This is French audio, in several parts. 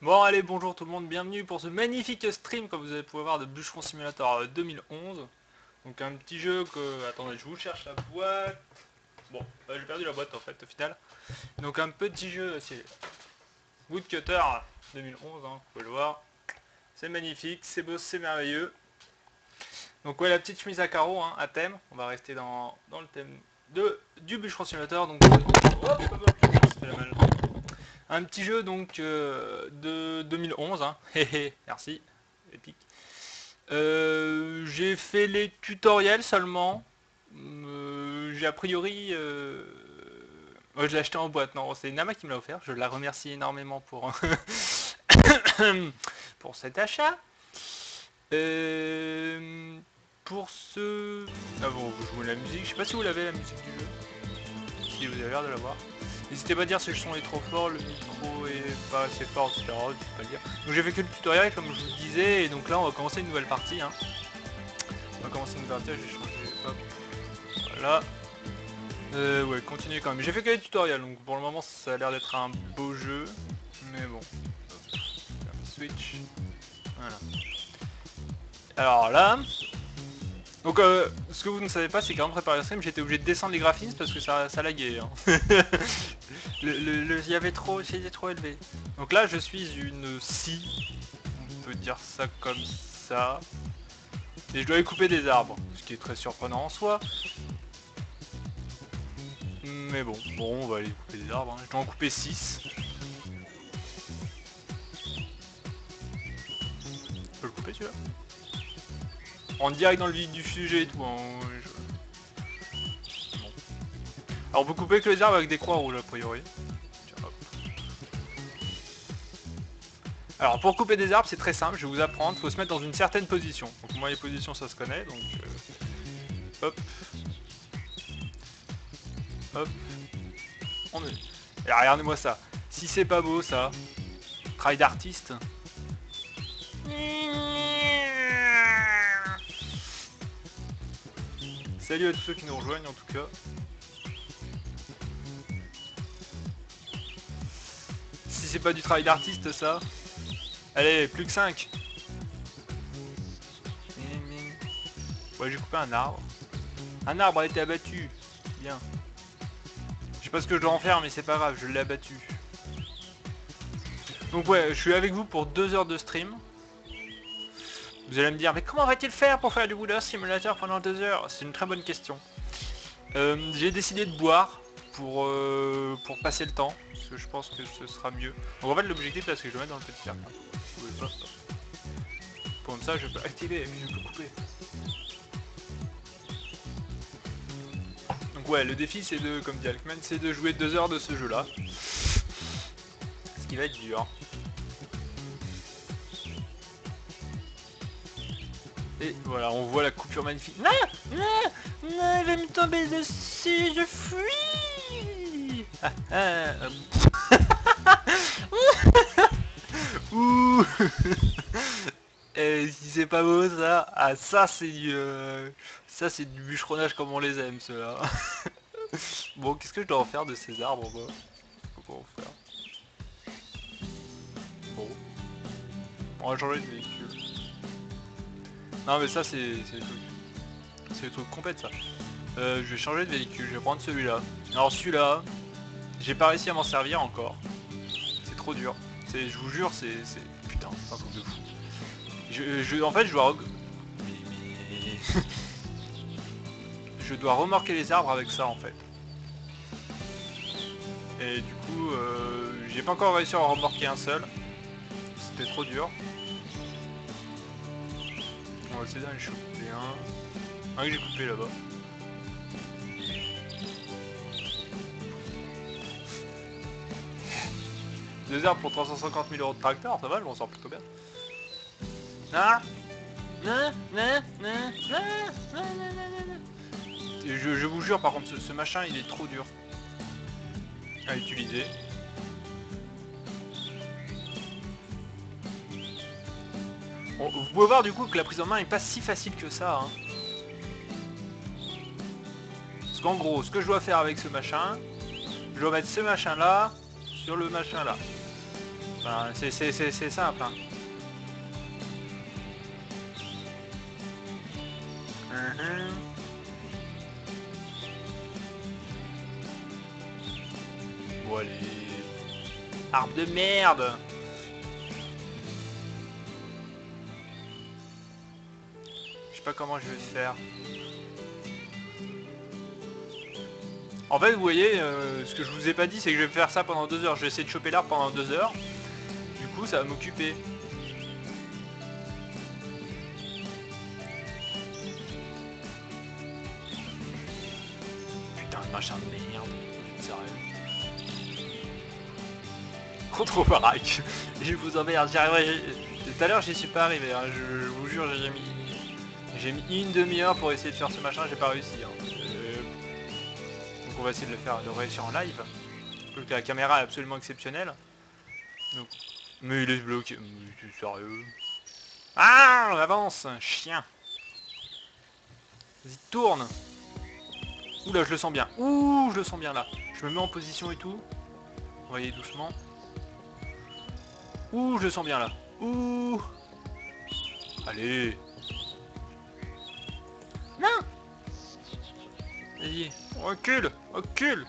Bon allez, bonjour tout le monde, bienvenue pour ce magnifique stream comme vous allez pouvoir voir de Bûcheron Simulator 2011. Donc un petit jeu que... Attendez, je vous cherche la boîte. Bon, j'ai perdu la boîte en fait au final. Donc un petit jeu, c'est Woodcutter 2011, vous pouvez le voir. C'est magnifique, c'est beau, c'est merveilleux. Donc ouais, la petite chemise à carreaux, à thème. On va rester dans le thème du Bûcheron Simulator. Donc... Hop, ça fait la mal. Un petit jeu donc de 2011, merci, épique. J'ai fait les tutoriels seulement. J'ai a priori... ouais, je l'ai acheté en boîte, non, c'est Nama qui me l'a offert, je la remercie énormément pour, pour cet achat. Euh, pour ce... Ah bon, je vous mets la musique, je sais pas si vous l'avez la musique du jeu. Si vous avez l'air de l'avoir. N'hésitez pas à dire si le son est trop fort, le micro est pas assez fort, etc. Je sais pas le dire. Donc j'ai fait que le tutoriel comme je vous le disais, et donc là on va commencer une nouvelle partie. On va commencer une partie, j'ai changé, hop, voilà. Ouais, continuer quand même. J'ai fait que les tutoriels, donc pour le moment ça a l'air d'être un beau jeu. Mais bon. Hop, switch. Voilà. Alors là... Donc ce que vous ne savez pas, c'est qu'avant de préparer le stream, j'étais obligé de descendre les graphismes parce que ça laguait. C'était trop élevé. Donc là je suis une scie, on peut dire ça comme ça. Et je dois y couper des arbres, ce qui est très surprenant en soi. Mais bon, on va aller couper des arbres, je dois en couper 6. Je peux le couper celui-là? En direct dans le vif du sujet et tout. Bon. Alors on peut couper que les arbres avec des croix rouges a priori. Tiens, hop. Alors pour couper des arbres c'est très simple, je vais vous apprendre, il faut se mettre dans une certaine position. Donc moi les positions ça se connaît, donc hop. Hop. On est. Et regardez-moi ça. Si c'est pas beau ça, travail d'artiste. Salut à tous ceux qui nous rejoignent en tout cas. Si c'est pas du travail d'artiste ça. Allez, plus que 5. Ouais, j'ai coupé un arbre. Un arbre a été abattu. Bien. Je sais pas ce que je dois en faire mais c'est pas grave, je l'ai abattu. Donc ouais, je suis avec vous pour 2 heures de stream. Vous allez me dire, mais comment va-t-il faire pour faire du Woodcutter Simulator pendant 2 heures? C'est une très bonne question. J'ai décidé de boire pour passer le temps, parce que je pense que ce sera mieux. Donc en fait l'objectif là c'est que je le mette dans le petit cercle. Comme ça je peux activer et puis je peux couper. Donc ouais, le défi c'est de, comme dit Alkman, c'est de jouer 2 heures de ce jeu là. Ce qui va être dur. Et voilà, on voit la coupure magnifique. Non, non, non, il va me tomber dessus, je fuis. Ouh. Si c'est pas beau ça, ah ça c'est du bûcheronnage comme on les aime ceux-là. Bon, qu'est-ce que je dois en faire de ces arbres moi? Comment en faire? Bon, on va changer de véhicule. Non mais ça c'est les trucs. C'est les trucs complètes ça. Je vais changer de véhicule, je vais prendre celui-là. Alors celui-là, j'ai pas réussi à m'en servir encore. C'est trop dur. Je vous jure, c'est... Putain, c'est un truc de fou. En fait, je dois... Mais... je dois remorquer les arbres avec ça, en fait. Et du coup, j'ai pas encore réussi à en remorquer un seul. C'était trop dur. On va essayer d'aller choper un. Un que j'ai coupé là-bas. Deux arbres pour 350 000 euros de tracteur, ça va, je m'en sors plutôt bien. Ah, je vous jure, par contre, ce machin, il est trop dur à utiliser. Bon, vous pouvez voir du coup que la prise en main est pas si facile que ça. Parce qu'en gros, ce que je dois faire avec ce machin, je dois mettre ce machin là sur le machin là. Enfin, c'est simple, hein. Bon allez. Arbre de merde. Je sais pas comment je vais faire. En fait, vous voyez, ce que je vous ai pas dit, c'est que je vais faire ça pendant 2 heures. Je vais essayer de choper l'arbre pendant 2 heures. Du coup, ça va m'occuper. Putain, de machin de merde. Sérieux. Trop baraque. Je vous emmerde. J'y arriverai. Tout à l'heure, j'y suis pas arrivé. Hein. Je vous jure, j'ai mis une demi-heure pour essayer de faire ce machin. J'ai pas réussi. Hein. Donc, on va essayer de le faire, de réussir en live. Parce que la caméra est absolument exceptionnelle. Donc... Mais il est bloqué. Mais tu es sérieux? Ah, on avance, chien. Vas-y, tourne. Ouh là, je le sens bien. Ouh, je le sens bien là. Je me mets en position et tout. On va y aller doucement. Ouh, je le sens bien là. Ouh. Allez. Non. Vas-y, recule, recule.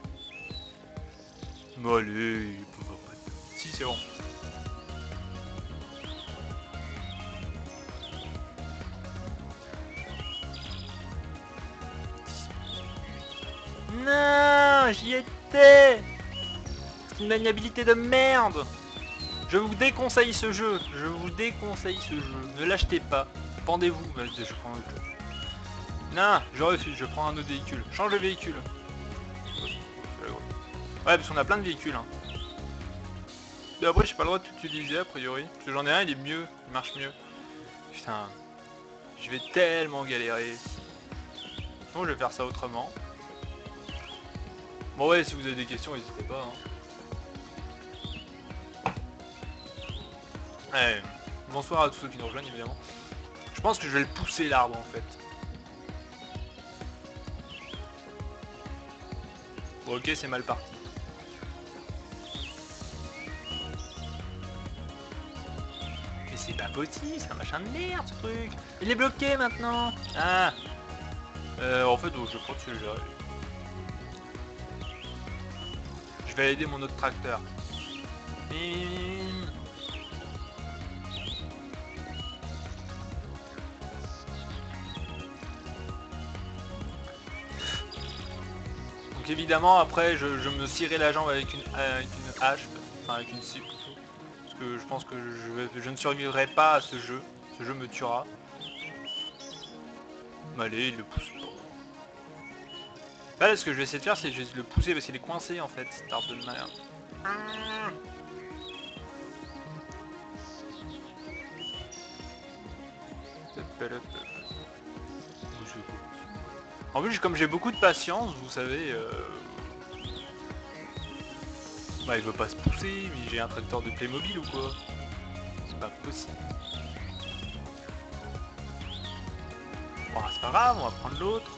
Bon, allez. Si, c'est bon. Non, j'y étais. C'est une maniabilité de merde. Je vous déconseille ce jeu. Je vous déconseille ce jeu. Ne l'achetez pas. Pendez-vous. Vas-y, je prends un autre. Non, je refuse. Je prends un autre véhicule. Change de véhicule. Ouais, parce qu'on a plein de véhicules. Hein. Et après, j'ai pas le droit de tout utiliser a priori. Parce que j'en ai un, il est mieux. Il marche mieux. Putain. Je vais tellement galérer. Bon, je vais faire ça autrement. Bon, ouais, si vous avez des questions, n'hésitez pas. Hein. Ouais. Bonsoir à tous ceux qui nous rejoignent, évidemment. Je pense que je vais le pousser, l'arbre, en fait. Bon, ok, c'est mal parti. Mais c'est pas possible, c'est un machin de merde, ce truc. Il est bloqué, maintenant. Ah. En fait, je crois que c'est gérer. Je vais aider mon autre tracteur. Donc évidemment après je me cirerai la jambe avec une hache, enfin avec une scie plutôt. Parce que je pense que je ne survivrai pas à ce jeu. Ce jeu me tuera. Mais allez, il le pousse pas. Là ce que je vais essayer de faire c'est je vais le pousser parce qu'il est coincé en fait, cet arbre de merde. En plus comme j'ai beaucoup de patience, vous savez, bah il veut pas se pousser, mais j'ai un tracteur de Playmobil ou quoi? C'est pas possible. Bon c'est pas grave, on va prendre l'autre.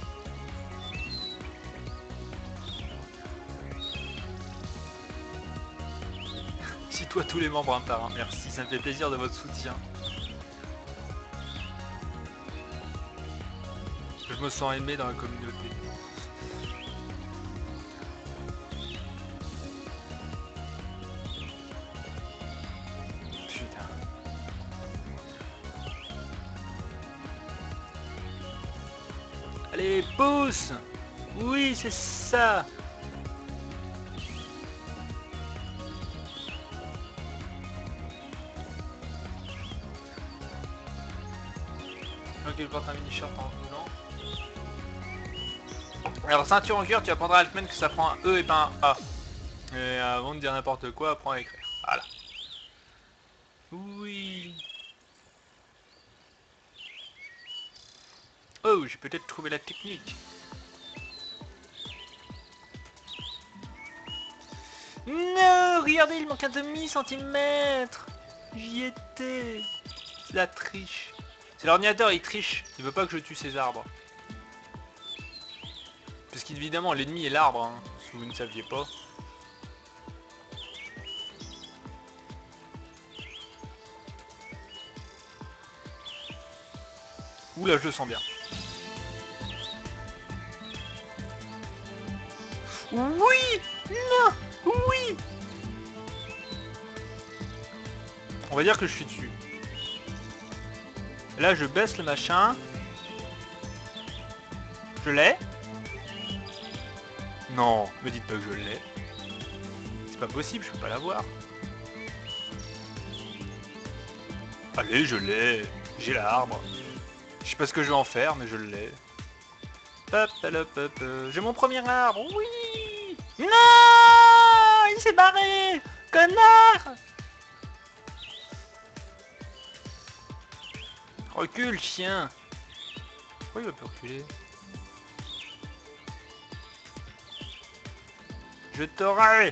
Toi tous les membres un par un, merci, ça me fait plaisir de votre soutien. Je me sens aimé dans la communauté. Putain. Allez, pousse. Oui, c'est ça. Ok, je porte un mini-shirt en roulant. Alors, ceinture en cuir, tu apprendras à Altman que ça prend un E et pas un A. Et avant de dire n'importe quoi, apprends à écrire. Voilà. Oui. Oh, j'ai peut-être trouvé la technique. Non, regardez, il manque un demi-centimètre. J'y étais. C'est la triche. C'est l'ordinateur, il triche. Il veut pas que je tue ces arbres. Parce qu'évidemment, l'ennemi est l'arbre, hein, si vous ne saviez pas. Oula, je le sens bien. Oui! Non! Oui! On va dire que je suis dessus. Là, je baisse le machin. Je l'ai? Non, me dites pas que je l'ai. C'est pas possible, je peux pas l'avoir. Allez, je l'ai. J'ai l'arbre. Je sais pas ce que je vais en faire, mais je l'ai. Hop, hop, hop, j'ai mon premier arbre. Oui! Non! Il s'est barré! Connard! Recule, chien! Pourquoi il va plus reculer? Je t'aurai!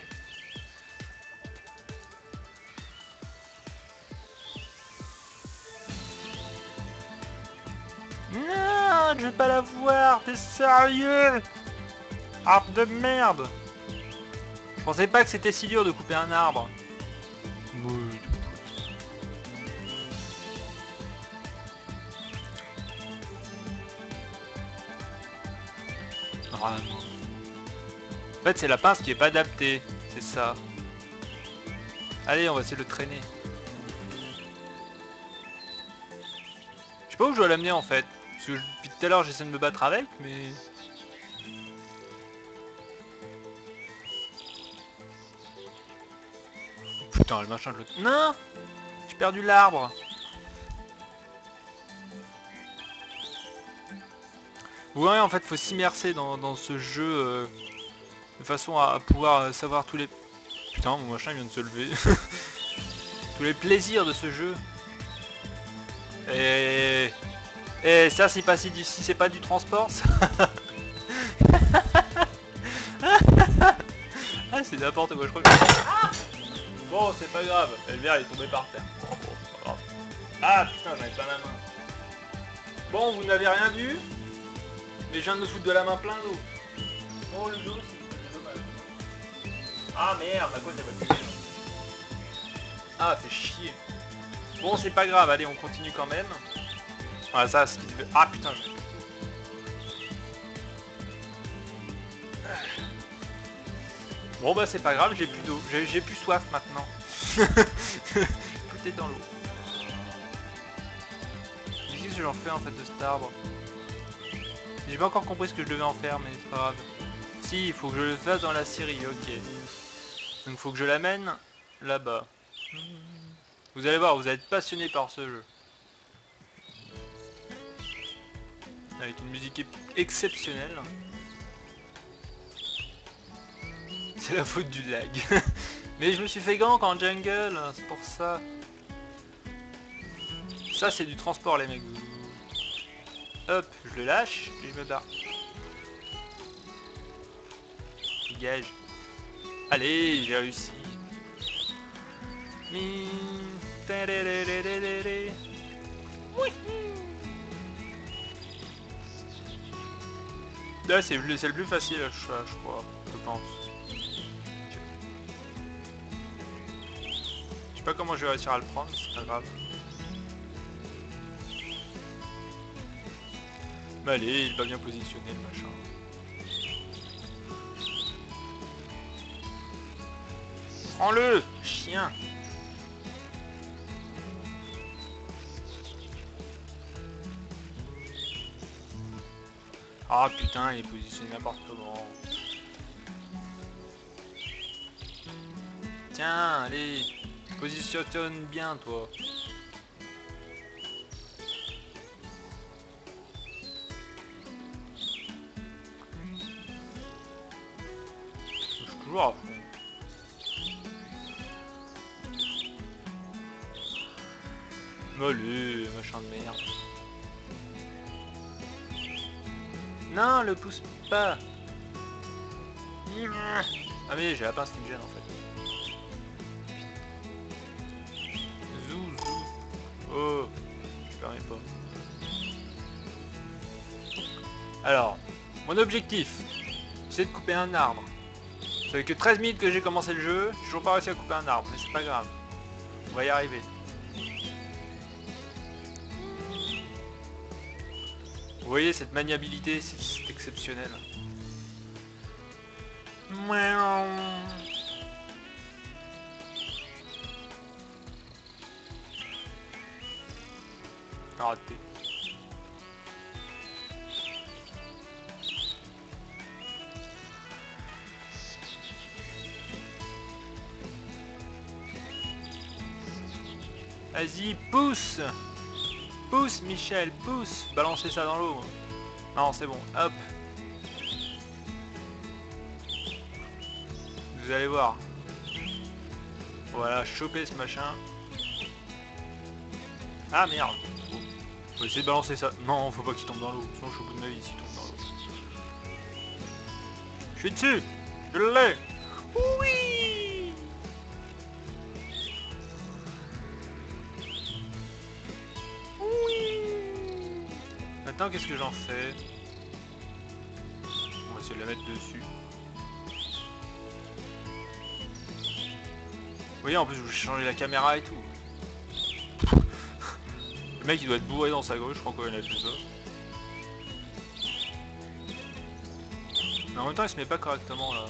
Non, je vais pas la voir, t'es sérieux? Arbre de merde! Je pensais pas que c'était si dur de couper un arbre. Oui. Vraiment. En fait, c'est la pince qui est pas adaptée, c'est ça. Allez, on va essayer de le traîner. Je sais pas où je dois l'amener en fait. Parce que depuis tout à l'heure, j'essaie de me battre avec, mais... Putain, le machin de l'autre... Non! J'ai perdu l'arbre. Ouais, en fait, faut s'immerser dans ce jeu de façon à pouvoir savoir tous les... Putain, mon machin vient de se lever. Tous les plaisirs de ce jeu. Et ça, c'est pas si c'est pas du transport, ça. Ah, c'est n'importe quoi, je crois que... Ah, bon, c'est pas grave. Le verre, il est tombé par terre. Bon, c'est pas grave. Ah, putain, j'avais pas la main. Bon, vous n'avez rien vu, mais je viens de me foutre de la main plein d'eau. Oh, le dos, c'est dommage. Ah, merde, à quoi ça va couler? Ah, fait chier. Bon, c'est pas grave, allez, on continue quand même. Ah, ça, c'est... Ah, putain. Bon, bah, c'est pas grave, j'ai plus d'eau. J'ai plus soif maintenant. Tout est dans l'eau. Qu'est-ce que j'en fais en fait de cet arbre? J'ai pas encore compris ce que je devais en faire, mais c'est pas grave. Si, il faut que je le fasse dans la série, ok. Donc il faut que je l'amène là-bas. Vous allez voir, vous allez être passionné par ce jeu. Avec une musique exceptionnelle. C'est la faute du lag. Mais je me suis fait gank en jungle, c'est pour ça. Ça c'est du transport les mecs. Hop, je le lâche et je me barre. Dégage. Allez, j'ai réussi. Là c'est le plus facile je crois, je pense. Je sais pas comment je vais réussir à le prendre, mais c'est pas grave. Mais allez, il va bien positionner le machin. Prends-le, chien. Ah putain, il est positionné n'importe comment. Tiens, allez, positionne bien toi. Je suis toujours à fond. Allez, machin de merde. Non, le pousse pas. Ah mais j'ai la pince qui me gêne en fait. Zou, zou. Oh, je permets pas. Alors, mon objectif, c'est de couper un arbre. Ça fait que 13 minutes que j'ai commencé le jeu, j'ai toujours pas réussi à couper un arbre, mais c'est pas grave. On va y arriver. Vous voyez cette maniabilité, c'est exceptionnel. Raté. Vas-y, pousse! Pousse, Michel, pousse! Balancez ça dans l'eau. Non, c'est bon, hop. Vous allez voir. Voilà, choper ce machin. Ah merde! Bon. On va essayer de balancer ça. Non, faut pas qu'il tombe dans l'eau. Sinon, je suis au bout de ma vie s'il tombe dans l'eau. Je suis dessus! Je l'ai! Oui! Oui! Maintenant, qu'est-ce que j'en fais? On va essayer de la mettre dessus. Vous voyez, en plus, je vais changer la caméra et tout. Le mec, il doit être bourré dans sa gauche, je crois qu'on a fait ça. Mais en même temps, il se met pas correctement, là.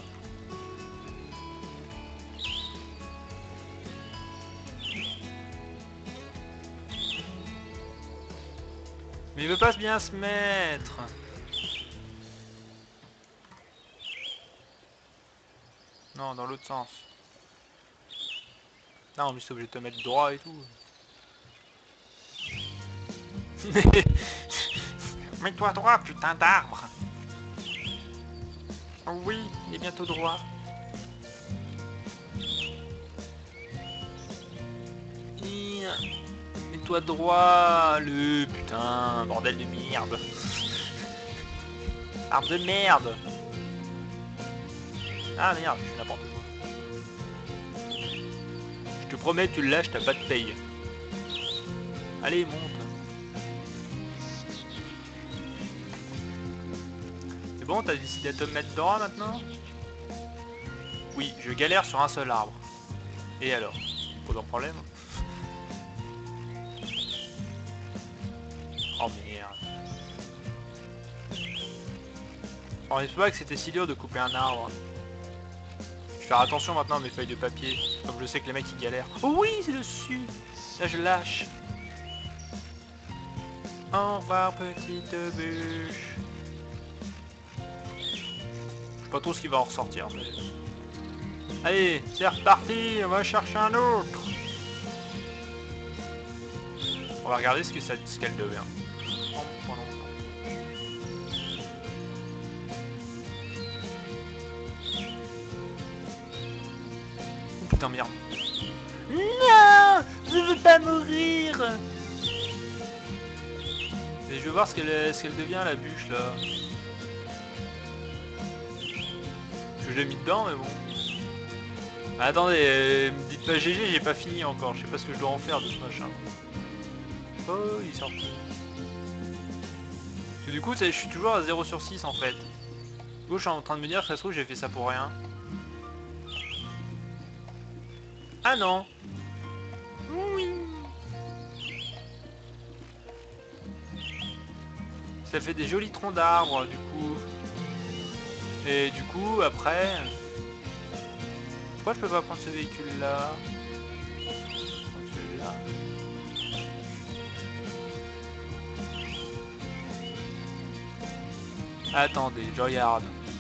Mais il veut pas bien se mettre. Non, dans l'autre sens. Non, mais c'est obligé de te mettre droit et tout. Mets-toi droit, putain d'arbre. Oh oui, il est bientôt droit. Mets-toi droit, le putain, bordel de merde. Arbre de merde. Ah merde, je fais n'importe quoi. Je te promets, tu le lâches, t'as pas de paye. Allez, monte. C'est bon, t'as décidé de te mettre droit maintenant? Oui, je galère sur un seul arbre. Et alors? Pas de problème. Oh merde. On ne pas que c'était si dur de couper un arbre. Je vais faire attention maintenant à mes feuilles de papier. Comme je sais que les mecs ils galèrent. Oh oui, c'est dessus. Là je lâche. Au revoir petite bûche. Je sais pas trop ce qui va en ressortir. Mais... Allez, c'est reparti. On va chercher un autre. On va regarder ce qu'elle devient. Oh putain merde. Non, je veux pas mourir. Et je veux voir ce qu'elle devient la bûche là. Je l'ai mis dedans mais bon. Attendez, me dites pas GG, j'ai pas fini encore. Je sais pas ce que je dois en faire de ce machin. Oh, il est sorti. Parce que du coup, je suis toujours à 0 sur 6 en fait. Du coup, je suis en train de me dire que ça se trouve, j'ai fait ça pour rien. Ah non. Oui. Ça fait des jolis troncs d'arbres du coup. Et du coup, après... Pourquoi je peux pas prendre ce véhicule là? Celui-là. Attendez, je regarde.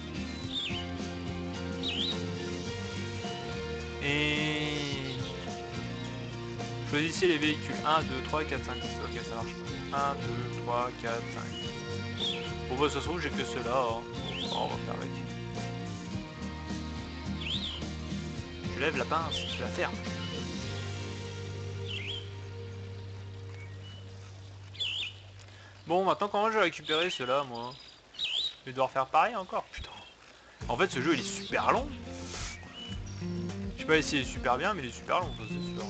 Et... Choisissez les véhicules. 1, 2, 3, 4, 5, 6. Ok, ça marche pas. 1, 2, 3, 4, 5. Bon bah ça se trouve j'ai que ceux-là. Hein. Bon, on va faire avec. Je lève la pince, je la ferme. Bon, maintenant comment je vais récupérer ceux-là, moi? Je vais devoir faire pareil encore, putain. En fait, ce jeu, il est super long. Je sais pas si il est super bien, mais il est super long, ça c'est sûr.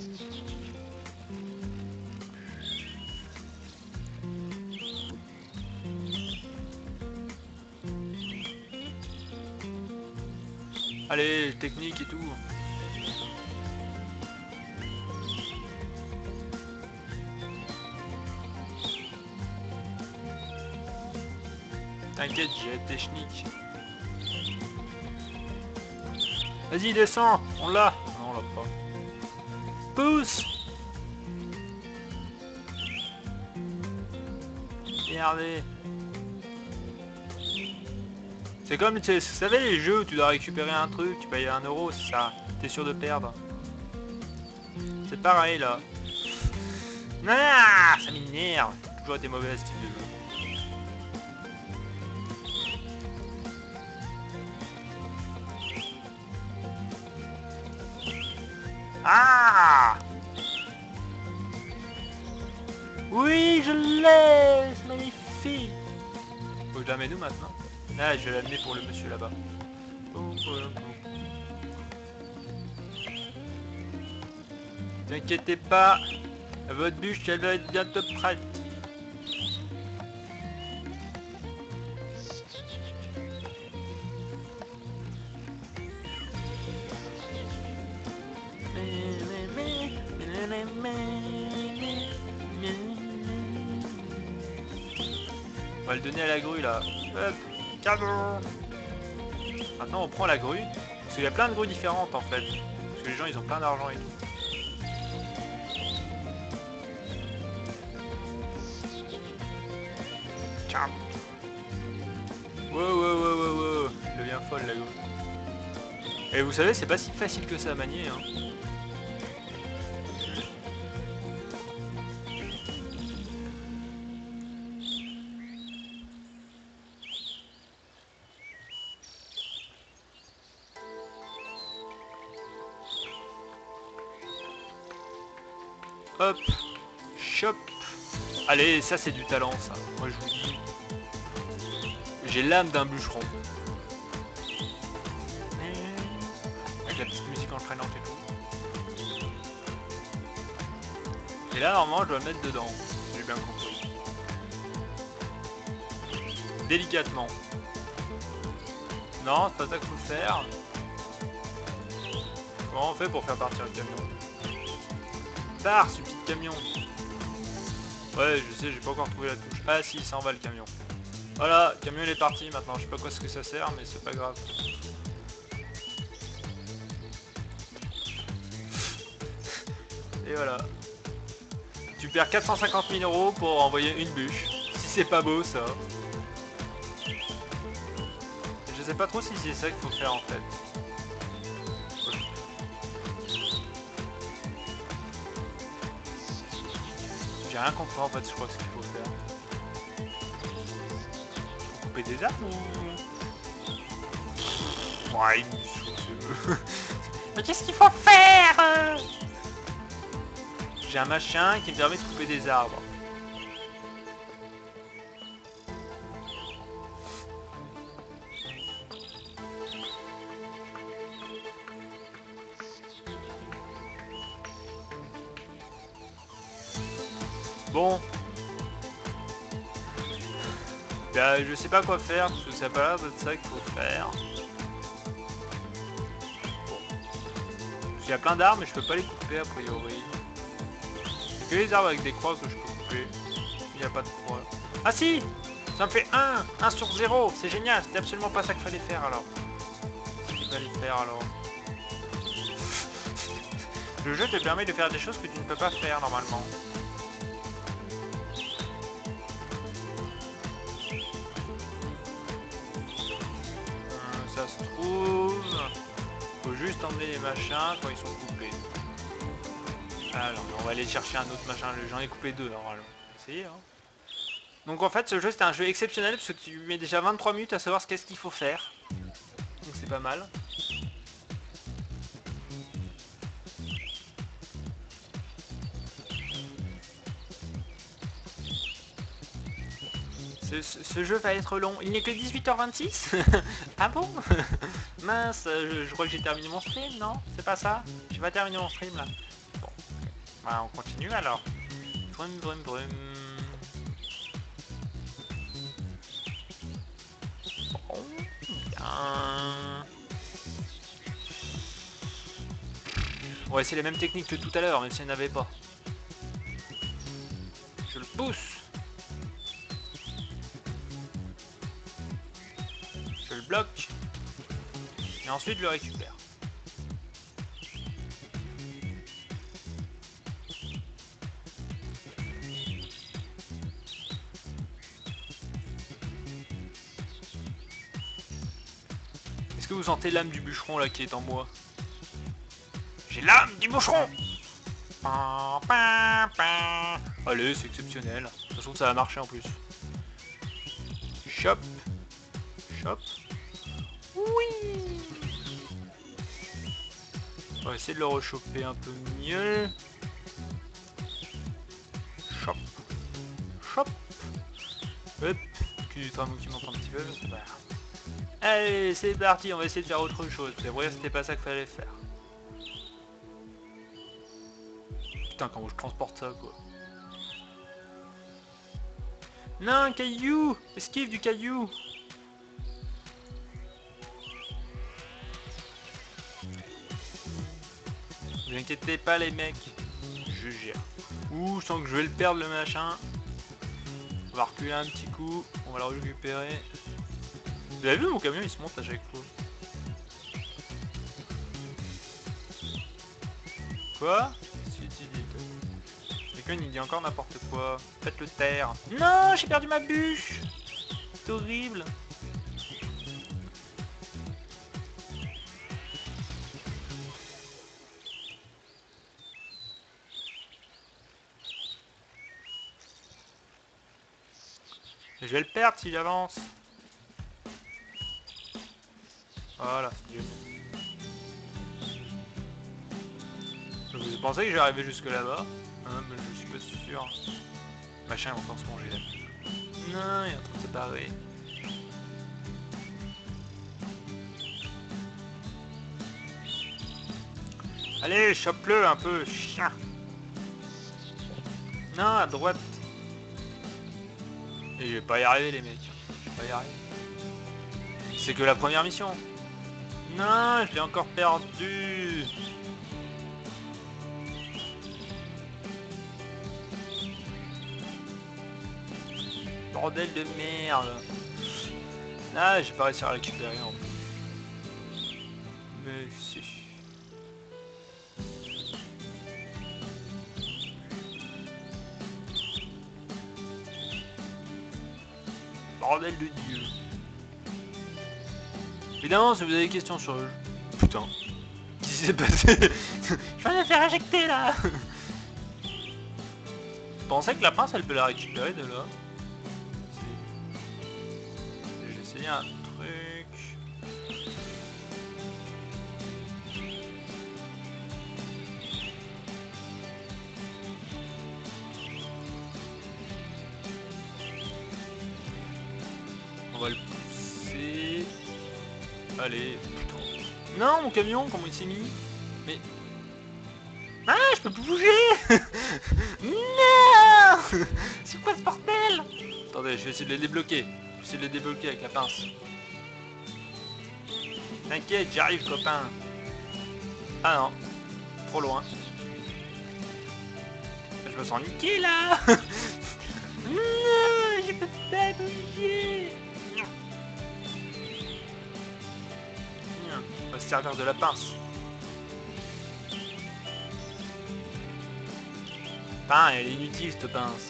Allez, technique et tout. T'inquiète, j'ai été schnick. Vas-y, descends. On l'a. Non, on l'a pas. Pousse. Regardez. C'est comme, vous savez, les jeux où tu dois récupérer un truc, tu payes 1 euro, c'est ça. T'es sûr de perdre. C'est pareil là. Ah, ça m'énerve. J'ai toujours été mauvais à ce type de jeu. Ah! Oui, je l'ai! C'est magnifique! Faut que je l'amène où maintenant? Ah, je vais l'amener pour le monsieur là-bas. T'inquiétez pas, votre bûche elle va être bientôt prête. On va le donner à la grue là. Hop, cadeau. Maintenant on prend la grue. Parce qu'il y a plein de grues différentes en fait. Parce que les gens ils ont plein d'argent et tout. Ciao. Wow. Elle devient folle la grue. Et vous savez c'est pas si facile que ça à manier hein. Hop, chop. Allez, ça c'est du talent ça. Moi je vous dis. J'ai l'âme d'un bûcheron. Avec la petite musique entraînante et tout. Et là normalement je dois le mettre dedans. J'ai bien compris. Délicatement. Non, c'est pas ça qu'il faut faire. Comment on fait pour faire partir le camion? Pars, stupide camion. Ouais, je sais, j'ai pas encore trouvé la touche. Ah si, il s'en va le camion. Voilà, le camion il est parti maintenant. Je sais pas quoi ce que ça sert, mais c'est pas grave. Et voilà. Tu perds 450 000 € pour envoyer une bûche. Si c'est pas beau ça. Je sais pas trop si c'est ça qu'il faut faire en fait. J'ai rien compris en fait, je crois ce qu'il faut faire. Faut couper des arbres ou... Ouais, il me saoule. Mais qu'est-ce qu'il faut faire? J'ai un machin qui me permet de couper des arbres. Bon. Bah, je sais pas quoi faire, parce que c'est pas là de ça qu'il faut faire. Bon. Il y a plein d'arbres, mais je peux pas les couper a priori. C'est que les arbres avec des croix que je peux couper. Il n'y a pas de croix. Ah si! Ça me fait 1 sur 0, c'est génial, c'était absolument pas ça qu'il fallait faire alors. Qu'est-ce qu'il fallait faire alors? Le jeu te permet de faire des choses que tu ne peux pas faire normalement. Ça se trouve... Faut juste emmener les machins quand ils sont couplés. Alors, on va aller chercher un autre machin. J'en ai coupé 2 normalement. Essayez, hein. Donc en fait, ce jeu c'est un jeu exceptionnel parce que tu mets déjà 23 minutes à savoir ce qu'est-ce qu'il faut faire. Donc c'est pas mal. Ce jeu va être long. Il n'est que 18h26. Ah bon? Mince, je crois que j'ai terminé mon stream, non? C'est pas ça? J'ai pas terminé mon stream là. Bon. Bah, on continue alors. Brum. Bon, bien. Ouais, c'est les mêmes techniques que tout à l'heure, même si elle n'avait pas. Je le pousse. le bloque. Et ensuite je le récupère. Est-ce que vous sentez l'âme du bûcheron là qui est en moi? J'ai l'âme du bûcheron. Allez, c'est exceptionnel. De toute façon, ça va marcher en plus. Chop. Chop. Oui. On va essayer de le rechoper un peu mieux. Chop. Chop. Hop. Puis du tramou qui monte un petit peu. Voilà. Allez, c'est parti, on va essayer de faire autre chose. C'est vrai, c'était pas ça qu'il fallait faire. Putain, comment je transporte ça, quoi. Non, un caillou! Esquive du caillou! Ne vous inquiétez pas, les mecs. Je gère. Ouh, je sens que je vais le perdre, le machin. On va reculer un petit coup. On va le récupérer. Vous avez vu, mon camion, il se monte à chaque fois. Quoi? Quelqu'un il dit encore n'importe quoi. Faites-le taire. Non, j'ai perdu ma bûche. C'est horrible. Je vais le perdre si j'avance. Voilà, c'est mieux. Vous pensez que je vais arriver jusque là-bas? Mais je suis pas sûr. Machin va encore se manger là. Non, il est en train de se barrer. Allez, chope-le un peu, chien. Non, à droite. Et je vais pas y arriver, les mecs. Je vais pas y arriver. C'est que la première mission. Non, je l'ai encore perdu. Bordel de merde. Ah, j'ai pas réussi à récupérer en plus. Mais si. Bordel de Dieu. Évidemment, si vous avez des questions sur le jeu... Putain. Qu'est-ce qui s'est passé? Je vais la faire éjecter là. Je pensais que la pince elle peut la récupérer de là. J'ai essayé un truc. On va le pousser. Allez, putain. Non, mon camion, comment il s'est mis? Mais... Ah, je peux plus bouger. Non. C'est quoi ce bordel? Attendez, je vais essayer de les débloquer. Je vais essayer de les débloquer avec la pince. T'inquiète, j'arrive, copain. Ah non, trop loin. Je me sens niqué là. Non, je peux pas bouger. On va se servir de la pince. Putain, elle est inutile cette pince.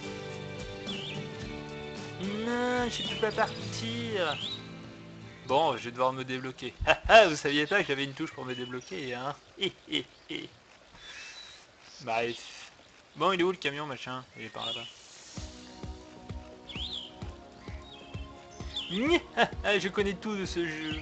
Non, je peux pas partir. Bon, je vais devoir me débloquer. Haha, vous saviez pas que j'avais une touche pour me débloquer, hein? Bref. Bon, il est où le camion, machin? Il est par là-bas. Je connais tout de ce jeu.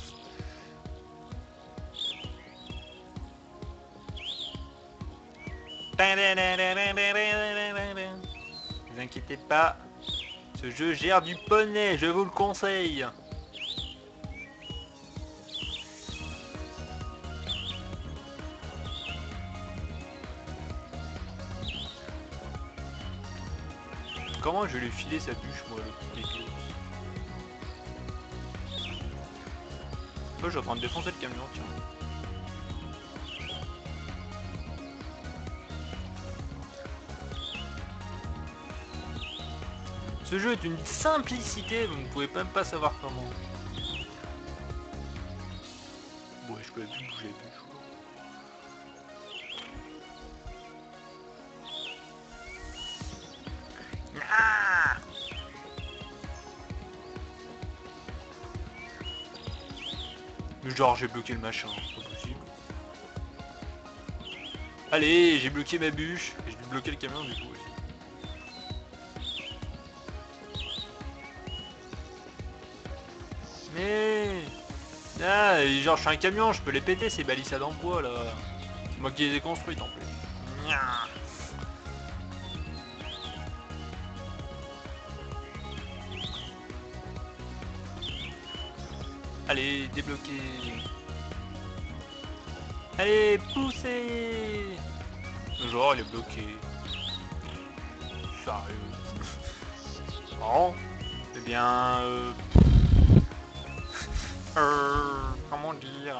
Ne vous inquiétez pas, ce jeu gère du poney, je vous le conseille. Comment je vais lui filer sa bûche, moi, le petit dégueu? Moi, je suis en train de défoncer le camion, tiens. Ce jeu est une simplicité, vous ne pouvez même pas savoir comment. Ouais, je peux plus bouger la bûche. Ah, mais genre j'ai bloqué le machin, c'est pas possible. Allez, j'ai bloqué ma bûche. Et j'ai dû bloquer le camion du coup aussi. Mais... Ah, et genre je suis un camion, je peux les péter ces balissades en bois là. C'est moi qui les ai construites en plus. Nya. Allez, débloquer. Allez, poussez. Genre il est bloqué. Sérieux. Bon. Eh bien... comment dire?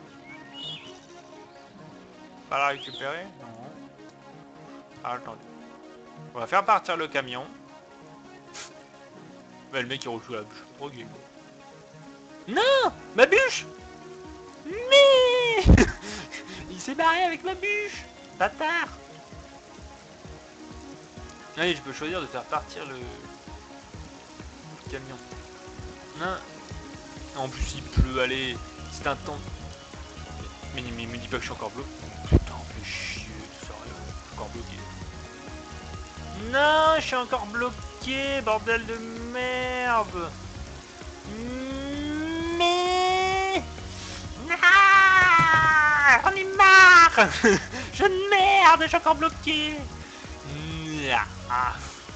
Pas la récupérer? Non. Ah, attendez. On va faire partir le camion. Bah, le mec il roule sous la bûche. Ok. Non, ma bûche. Mais il s'est barré avec ma bûche. Bâtard. Allez, je peux choisir de faire partir le camion. Non. En plus il pleut, allez. C'est un temps. Mais me dis pas que je suis encore bloqué. Putain, fais chier, sérieux. Je suis encore bloqué. Non, je suis encore bloqué, bordel de merde. Mais... Ah, j'en ai marre. Je merde, je suis encore bloqué. Ah.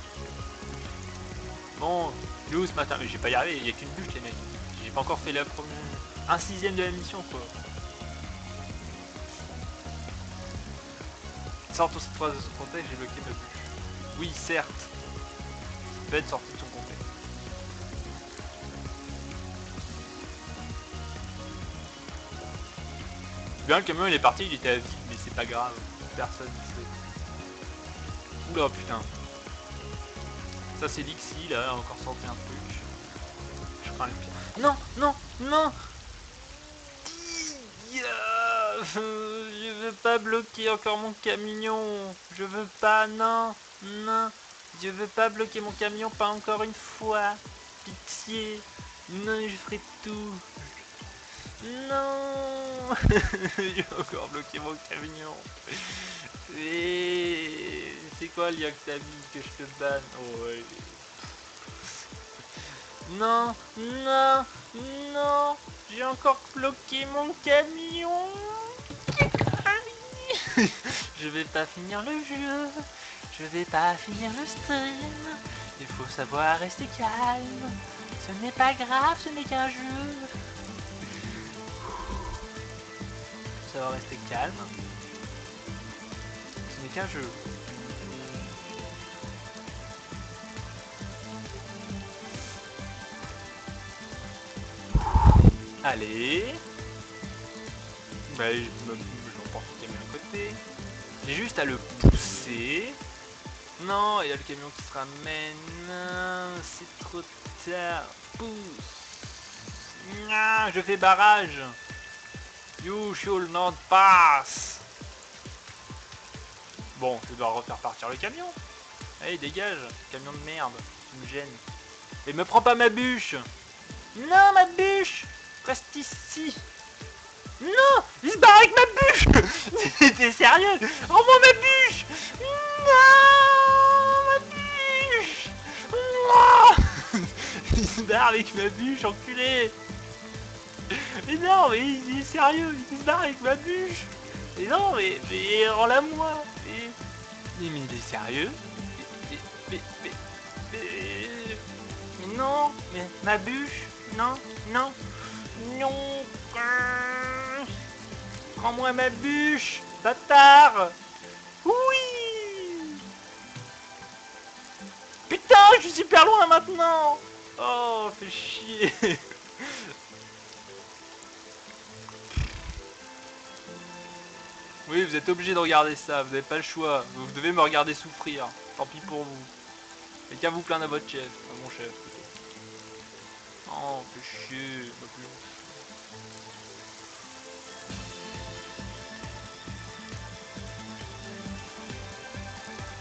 Bon, il est où ce matin? Mais j'ai pas y arrivé, il y a qu'une bûche les mecs. J'ai pas encore fait la première... Un sixième de la mission quoi. Sortons cette phrase de son contexte, j'ai bloqué ma bûche. Oui, certes. Peut être sorti de son contexte. Bien, le camion il est parti, il était à vide, mais c'est pas grave. Personne ne sait. Oula putain. Ça c'est Lixi là, encore sorti un truc. Je prends le pire. Non, non, non. Je veux pas bloquer encore mon camion. Je veux pas, non, non. Je veux pas bloquer mon camion, pas encore une fois. Pitié. Non, je ferai tout. Non. J'ai encore bloqué mon camion. Et c'est quoi l'IA que t'as mis que je te banne? Oh ouais. Non, non, non. J'ai encore bloqué mon camion. Je vais pas finir le jeu. Je vais pas finir le stream. Il faut savoir rester calme. Ce n'est pas grave, ce n'est qu'un jeu. Ça va rester calme. Ce n'est qu'un jeu. Allez. Bah, je l'emporte le camion à côté. J'ai juste à le pousser. Non, il y a le camion qui se ramène. Non, c'est trop tard. Pousse. Non, je fais barrage. You should not pass. Bon, je dois refaire partir le camion. Allez, dégage, camion de merde, tu me gênes. Et me prends pas ma bûche. Non, ma bûche. Reste ici. Non, il se barre avec ma bûche. T'es sérieux? Rends-moi ma bûche. Non, ma bûche. Non. Il se barre avec ma bûche, enculé. Mais non, mais il est sérieux, il se barre avec ma bûche. Mais non, mais rends-la moi. Mais il est sérieux? Mais non, mais ma bûche, non, non, non. Prends-moi ma bûche, bâtard. Oui. Putain, je suis super loin maintenant. Oh, fais chier. Oui, vous êtes obligé de regarder ça, vous n'avez pas le choix. Vous devez me regarder souffrir. Tant pis pour vous. Et qu'à vous plaindre à votre chef, à mon chef. Oh, fais chier.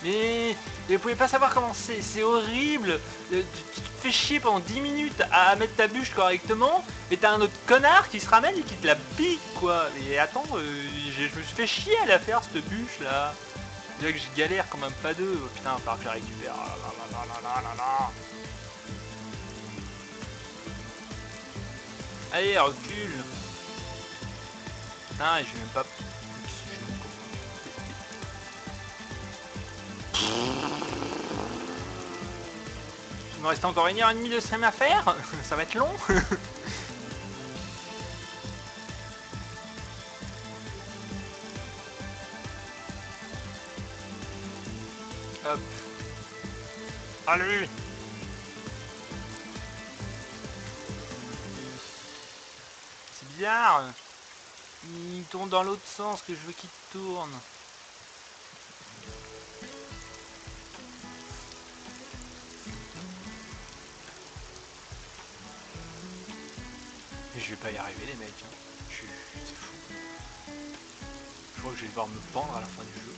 Mais vous pouvez pas savoir comment c'est horrible. Tu te fais chier pendant 10 minutes à mettre ta bûche correctement, et t'as un autre connard qui se ramène et qui te la pique quoi. Et attends, je me suis fait chier à la faire cette bûche là. Déjà que je galère quand même pas deux. Oh, putain, il va falloir que je la récupère. Ah, là, là, là, là, là, là. Allez, recule. Putain, je vais même pas... Il me reste encore 1h30 de stream à faire. Ça va être long. Hop. Allez. C'est bizarre. Il tourne dans l'autre sens que je veux qu'il tourne. Mais je vais pas y arriver les mecs. C'est fou. Je crois que je vais devoir me pendre à la fin du jeu.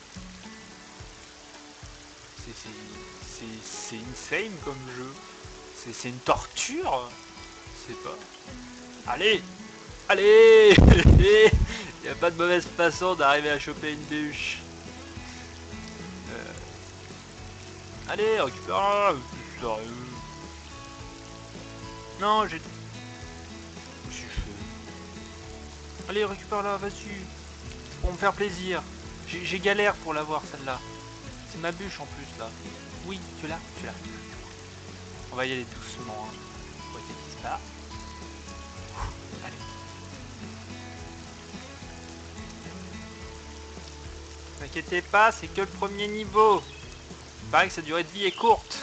C'est insane comme jeu. C'est une torture. Je sais pas. Allez. Allez. Il n'y a pas de mauvaise façon d'arriver à choper une bûche. Allez, récupère-la. Sérieux. Non, j'ai... Je suis fou. Allez, récupère-la, vas-y. Pour me faire plaisir. J'ai galère pour l'avoir celle-là. C'est ma bûche en plus là. Oui, tu l'as. On va y aller doucement. Hein. On va essayer ça. Allez. Ne vous inquiétez pas, c'est que le premier niveau. Il paraît que sa durée de vie est courte.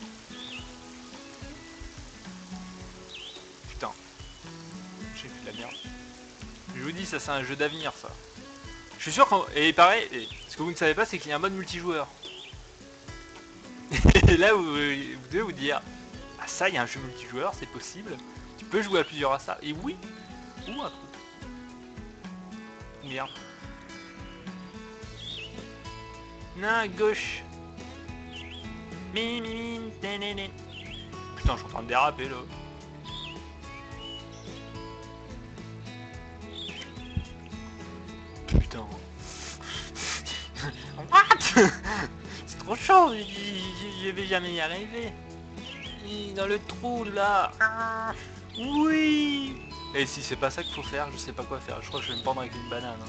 Putain. J'ai fait de la merde. Je vous dis, ça c'est un jeu d'avenir ça. Je suis sûr qu'en... Et pareil, ce que vous ne savez pas, c'est qu'il y a un mode multijoueur. Et là, vous devez vous dire, ah ça, il y a un jeu multijoueur, c'est possible. Tu peux jouer à plusieurs à ça. Et oui, ou un truc. Merde. Non, à gauche. Putain, je suis en train de déraper là. Putain. What? C'est trop chaud, je vais jamais y arriver. Dans le trou là. Oui. Et si c'est pas ça qu'il faut faire, je sais pas quoi faire. Je crois que je vais me pendre avec une banane.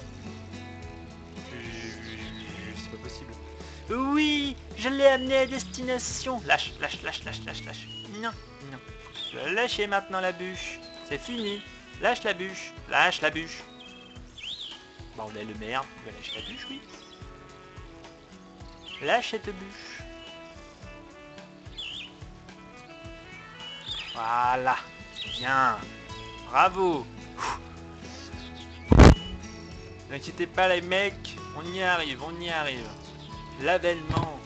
C'est pas possible. Oui, je l'ai amené à destination. Lâche. Non. Faut que tu la lâches maintenant la bûche. C'est fini. Lâche la bûche. Bordel de merde. Tu vas lâcher la bûche, oui. Lâche cette bûche. Voilà. Bien. Bravo. Ne inquiétez pas les mecs. On y arrive. L'avènement.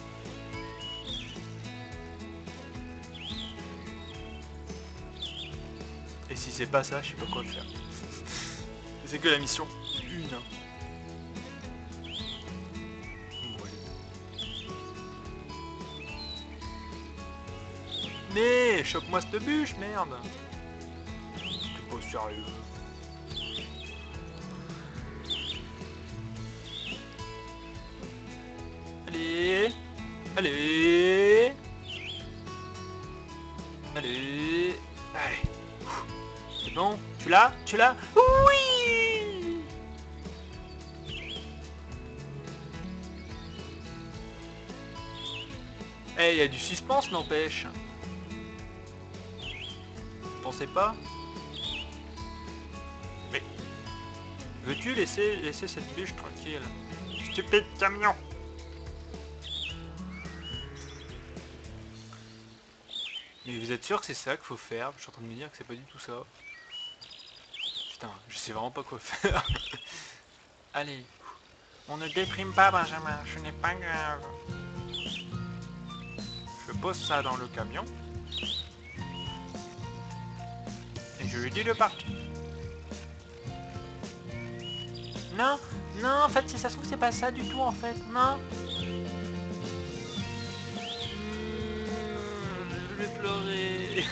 Et si c'est pas ça, je sais pas quoi faire. C'est que la mission 1. Mais chope-moi cette bûche, merde. T'es pas sérieux. Allez. C'est bon. Tu l'as? Oui. Eh, il y a du suspense, n'empêche. Vous pensez pas? Mais veux-tu laisser cette bûche tranquille? Stupide camion. Mais vous êtes sûr que c'est ça qu'il faut faire? Je suis en train de me dire que c'est pas du tout ça. Putain, je sais vraiment pas quoi faire. Allez. On ne déprime pas, Benjamin, ce n'est pas grave. Je pose ça dans le camion. Et je lui dis de partir. Non, en fait, si ça se trouve, c'est pas ça du tout, en fait. Non. vais pleurer.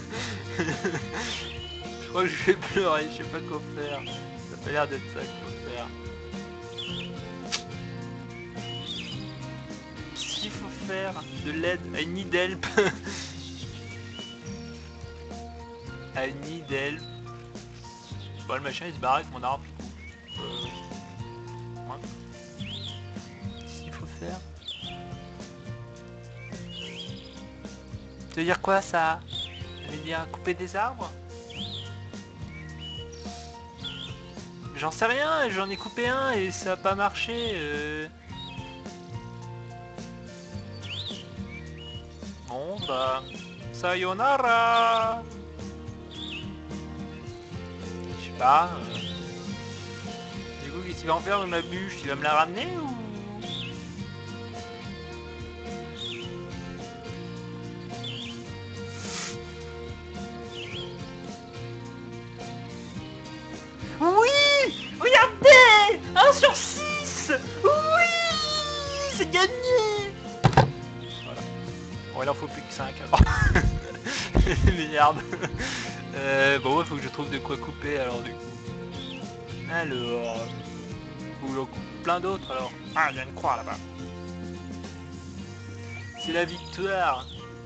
Je crois que je vais pleurer, je sais pas quoi faire. Ça a pas l'air d'être ça qu'il faut faire. Qu'est-ce qu'il faut faire? De l'aide? I need help. I need help. Bon, le machin il se barre avec mon arbre. Ouais. Qu'est-ce qu'il faut faire? Ça veut dire quoi ça? Ça veut dire couper des arbres? J'en sais rien, j'en ai coupé un et ça a pas marché. Bon bah... Sayonara. Je sais pas. Du coup, qu'est-ce qu'il va en faire de ma bûche? Il va me la ramener ou... Oui! Regardez! 1 sur 6! Oui! C'est gagné! Voilà. Bon, il en faut plus que 5 alors. Merde. Bon, ouais, faut que je trouve de quoi couper alors du coup. Alors... Ou j'en coupe plein d'autres alors. Ah, il y a une croix là-bas. C'est la victoire.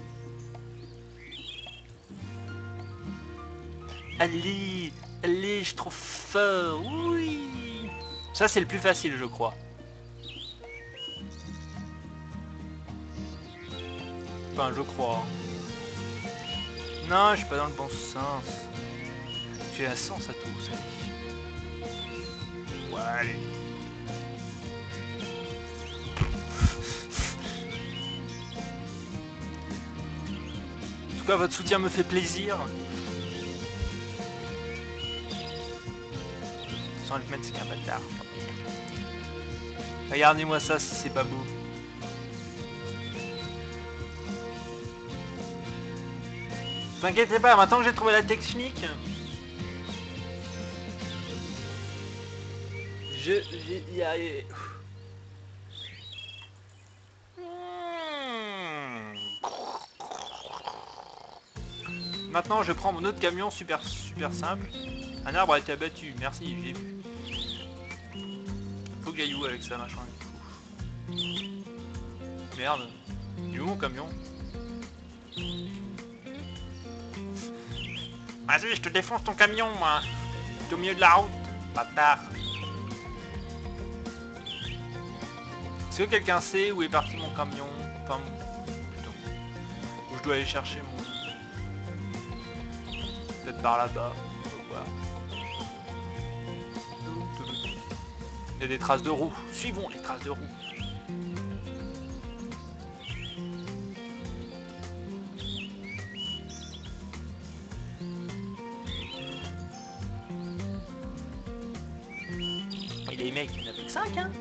Allez, allez, je suis trop fort. Oui. Ça, c'est le plus facile, je crois. Enfin, je crois. Non, je suis pas dans le bon sens. J'ai un sens à tout, ça. Ouais, allez. En tout cas, votre soutien me fait plaisir. Sans le mettre, c'est qu'un bâtard. Regardez-moi ça si c'est pas beau. T'inquiète pas, maintenant que j'ai trouvé la technique, je vais y arriver. Maintenant, je prends mon autre camion super simple. Un arbre a été abattu, merci, j'ai vu. Faut que j'aille où avec ça, machin. Merde, il est où mon camion? Vas-y, je te défonce ton camion, moi. T'es au milieu de la route, bâtard. Est-ce que quelqu'un sait où est parti mon camion? Enfin, putain. Où je dois aller chercher mon... Peut-être par là-bas. Faut voir. Il y a des traces de roues. Suivons les traces de roues. Et les mecs, il n'y en a plus que 5, hein.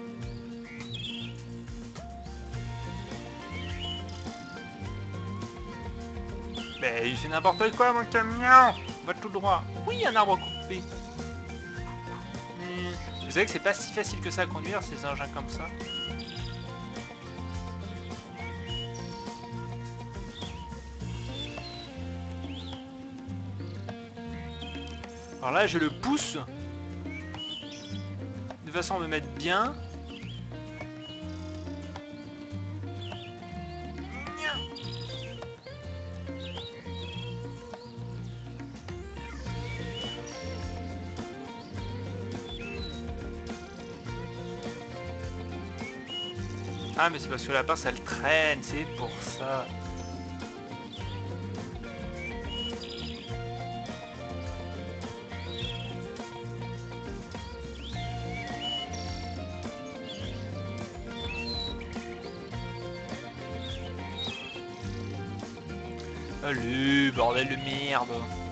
Mais il fait n'importe quoi, mon camion. Va tout droit. Oui, un arbre coupé. Vous savez que c'est pas si facile que ça à conduire, ces engins comme ça. Alors là, je le pousse de façon à me mettre bien. Ah, mais c'est parce que la pince elle traîne, c'est pour ça. Allez, bordel de merde.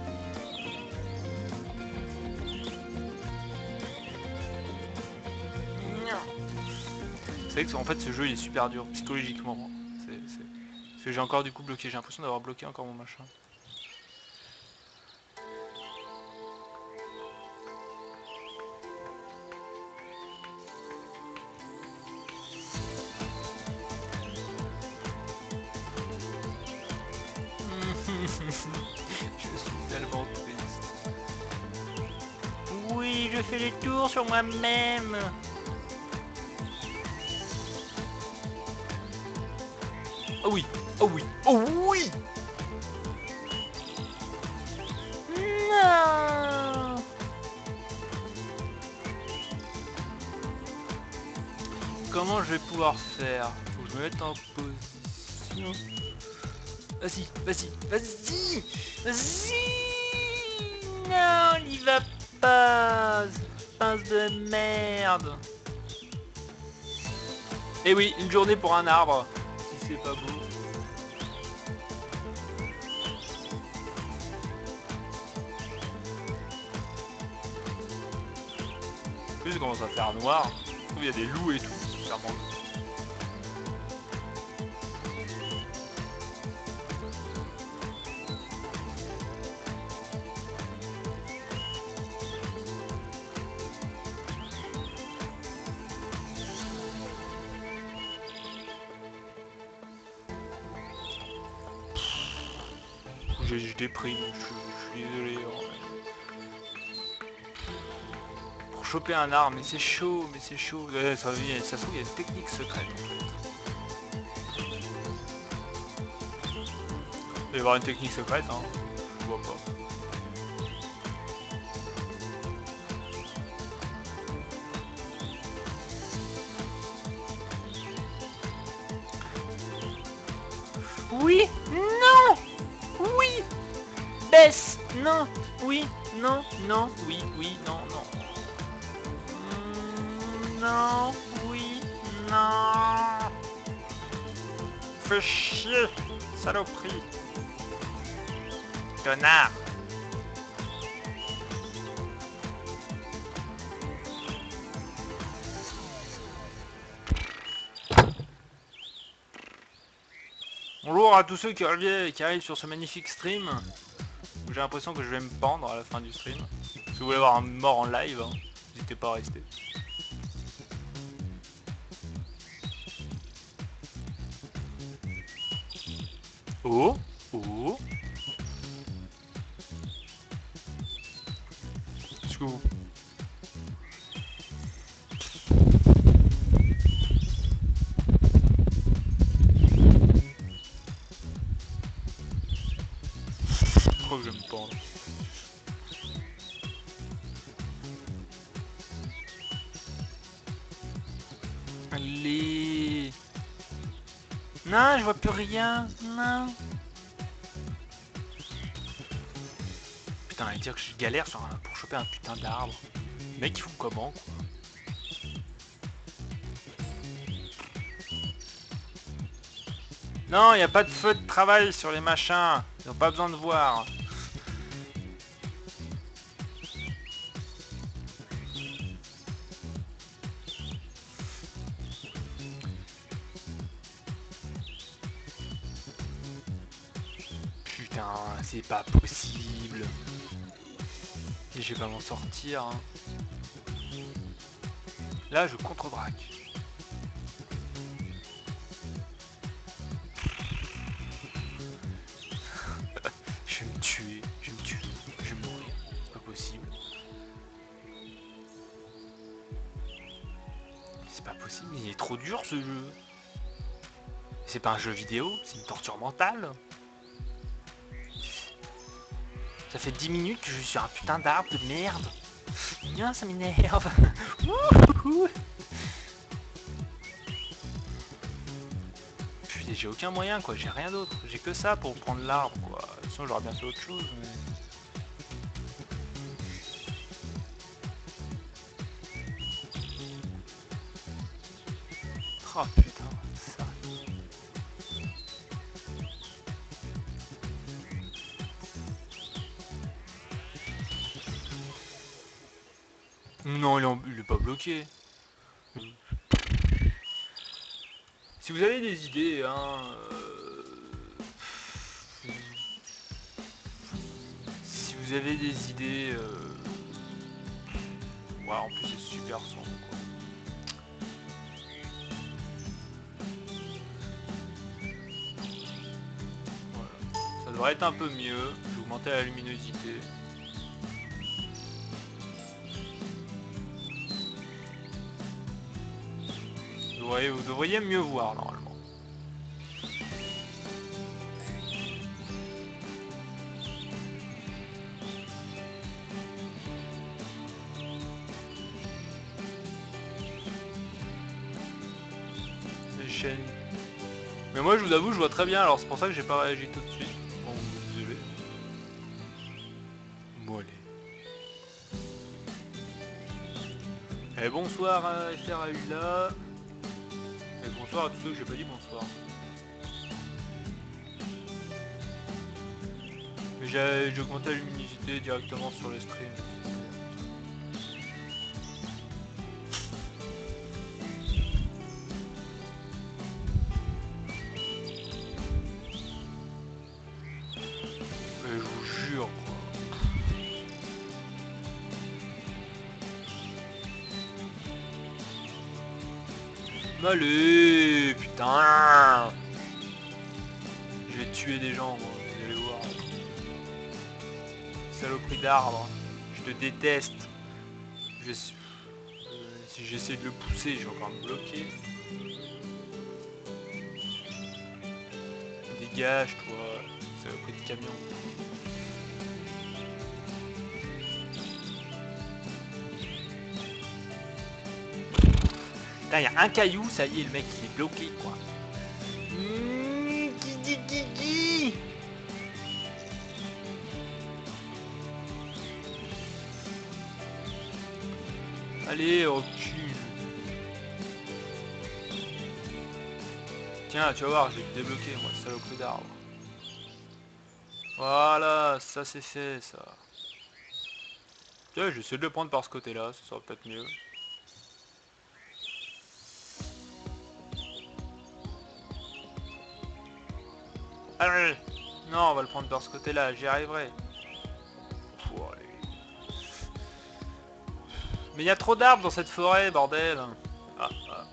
C'est vrai que en fait ce jeu il est super dur psychologiquement. Parce que j'ai encore du coup bloqué, j'ai l'impression d'avoir bloqué encore mon machin. Je suis tellement triste. Oui, je fais les tours sur moi-même. Oh oui, oh oui, oh oui. Non. Comment je vais pouvoir faire? Faut que je me mette en position. Vas-y, vas-y, vas-y, vas-y. Non, il va pas. Pince de merde. Eh oui, une journée pour un arbre. Si c'est pas beau. En plus, ça commence à faire noir. Il y a des loups et tout. Clairement. Je déprime, je suis désolé. Pour choper un arbre, mais c'est chaud, mais c'est chaud. Ça se trouve, il y a une technique secrète en fait. Il va y avoir une technique secrète, hein. Je vois pas. Oui, non, oui, baisse, non, oui, non, non, oui, oui, non, non. Non, oui, non. Fais chier, saloperie. Connard. Bonjour à tous ceux qui arrivent sur ce magnifique stream. J'ai l'impression que je vais me pendre à la fin du stream. Si vous voulez avoir un mort en live, hein, n'hésitez pas à rester. Oh, oh. Est-ce que vous... Je crois que je vais me pendre. Allez. Non, je vois plus rien. Non. Putain, à dire que je galère pour choper un putain d'arbre. Les mecs, ils font comment, quoi? Non, il n'y a pas de feu de travail sur les machins. Ils n'ont pas besoin de voir. Putain, c'est pas possible. Et je vais pas m'en sortir. Hein. Là, je contre-braque. Je vais me tuer. Je vais me tuer. Je vais mourir. C'est pas possible. C'est pas possible. Il est trop dur ce jeu. C'est pas un jeu vidéo, c'est une torture mentale. Ça fait 10 minutes que je suis sur un putain d'arbre de merde. Non, ça m'énerve. Putain, j'ai aucun moyen quoi, j'ai rien d'autre. J'ai que ça pour prendre l'arbre quoi. Sinon j'aurais bien fait autre chose. Mais... Oh putain, ça. Non, il est pas bloqué. Si vous avez des idées, hein... Si vous avez des idées... Ouais, en plus c'est super sombre quoi. Voilà. Ça devrait être un peu mieux. J'ai augmenté la luminosité. Vous devriez mieux voir normalement. Les chaînes. Mais moi je vous avoue je vois très bien, alors c'est pour ça que j'ai pas réagi tout de suite. Bon, désolé. Bon allez. Et bonsoir à FRAULA. Et bonsoir à tous ceux que j'ai pas dit bonsoir. Mais j'ai augmenté la luminosité directement sur le stream. Mais je vous jure quoi. Allez, putain. Je vais tuer des gens, moi, vous allez voir. Saloperie d'arbre. Je te déteste. Si j'essaie de le pousser, je vais encore me bloquer. Dégage, toi. Saloperie de camion. Putain, il y a un caillou, ça y est, le mec il est bloqué, quoi. Allez, recule. Tiens, tu vas voir, je vais te débloquer, moi, saloperie d'arbre. Voilà, ça c'est fait, ça. Tiens, j'essaie de le prendre par ce côté-là, ça sera peut-être mieux. Allez. Non, on va le prendre par ce côté-là, j'y arriverai. Mais il y a trop d'arbres dans cette forêt, bordel. Ah.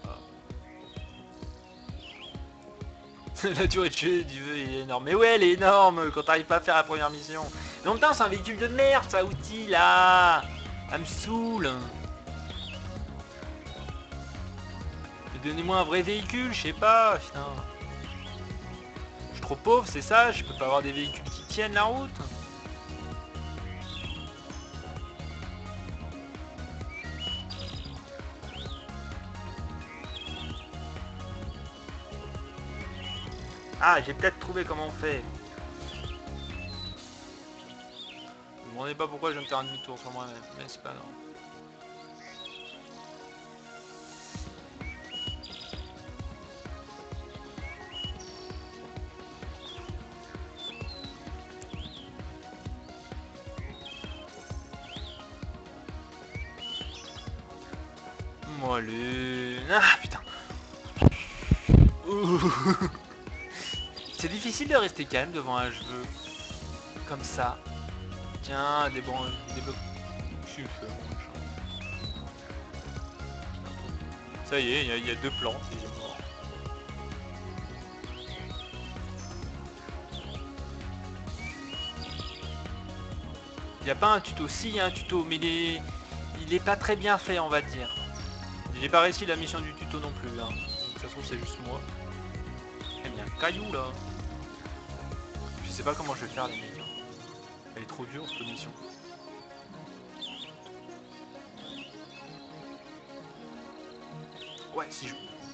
La durée de jeu du jeu est énorme. Mais ouais, elle est énorme quand t'arrives pas à faire la première mission. Mais en même temps, c'est un véhicule de merde, ça, outil, là. Ça me saoule. Donnez-moi un vrai véhicule, je sais pas, putain. Je suis trop pauvre, c'est ça. Je peux pas avoir des véhicules qui tiennent la route. Ah, j'ai peut-être trouvé comment on fait. Ne me demandez pas pourquoi je vais me faire un demi-tour sur moi-même, mais c'est pas grave. Bon, allez. Ah, putain. C'est difficile de rester calme devant un jeu comme ça. Tiens, des blocs. Je suis le feu, mon chat. Ça y est, il y a deux plantes, il est mort. Il n'y a pas un tuto, si il y a un tuto, mais il est pas très bien fait, on va dire. J'ai pas réussi la mission du tuto non plus, hein. Donc, de toute façon c'est juste moi. Il y a un caillou là. Je sais pas comment je vais faire les mecs. Elle est trop dure cette mission. Ouais, si je...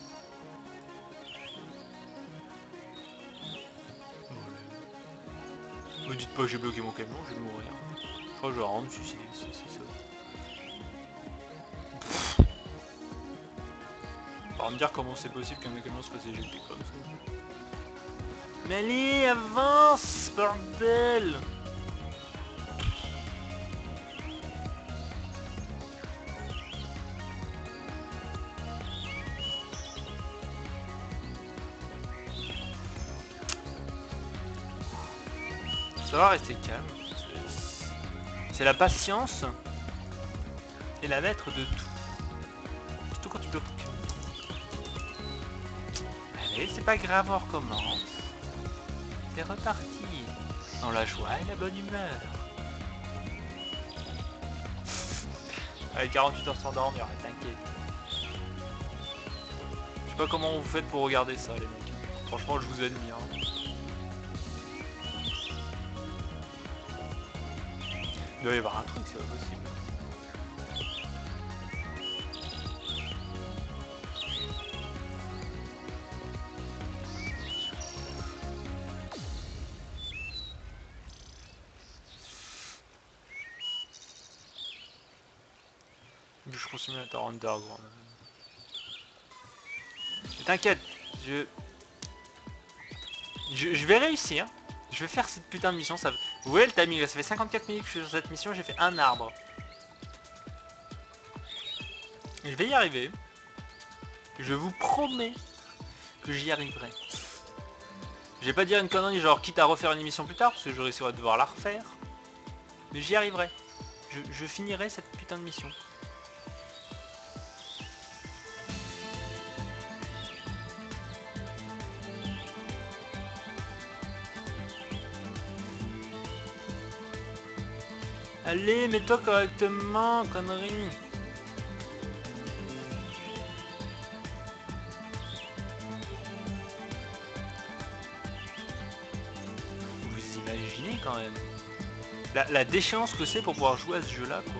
Me dites pas que j'ai bloqué mon camion, je vais mourir. Je crois que je vais rendre suicider si c'est ça. On va me dire comment c'est possible qu'un camion se fasse éjecter comme ça. Mais allez, avance, bordel! Ça va rester calme. C'est la patience et la maître de tout. Surtout quand tu bloques. Allez, c'est pas grave, on recommence. C'est reparti. Dans la joie et la bonne humeur. Allez, 48 heures sans dormir, t'inquiète. Je sais pas comment vous faites pour regarder ça, les mecs. Franchement, je vous admire. Il doit y avoir un truc, c'est pas possible. Je continue à être underground. T'inquiète, je vais réussir. Je vais faire cette putain de mission. Ça... Vous voyez le timing là, ça fait 54 minutes que je suis sur cette mission, j'ai fait un arbre. Je vais y arriver. Je vous promets que j'y arriverai. Je vais pas dire une connerie genre quitte à refaire une émission plus tard, parce que je risquerai de devoir la refaire. Mais j'y arriverai. Je finirai cette putain de mission. Allez, mets-toi correctement, connerie. Vous imaginez quand même la déchéance que c'est pour pouvoir jouer à ce jeu-là, quoi.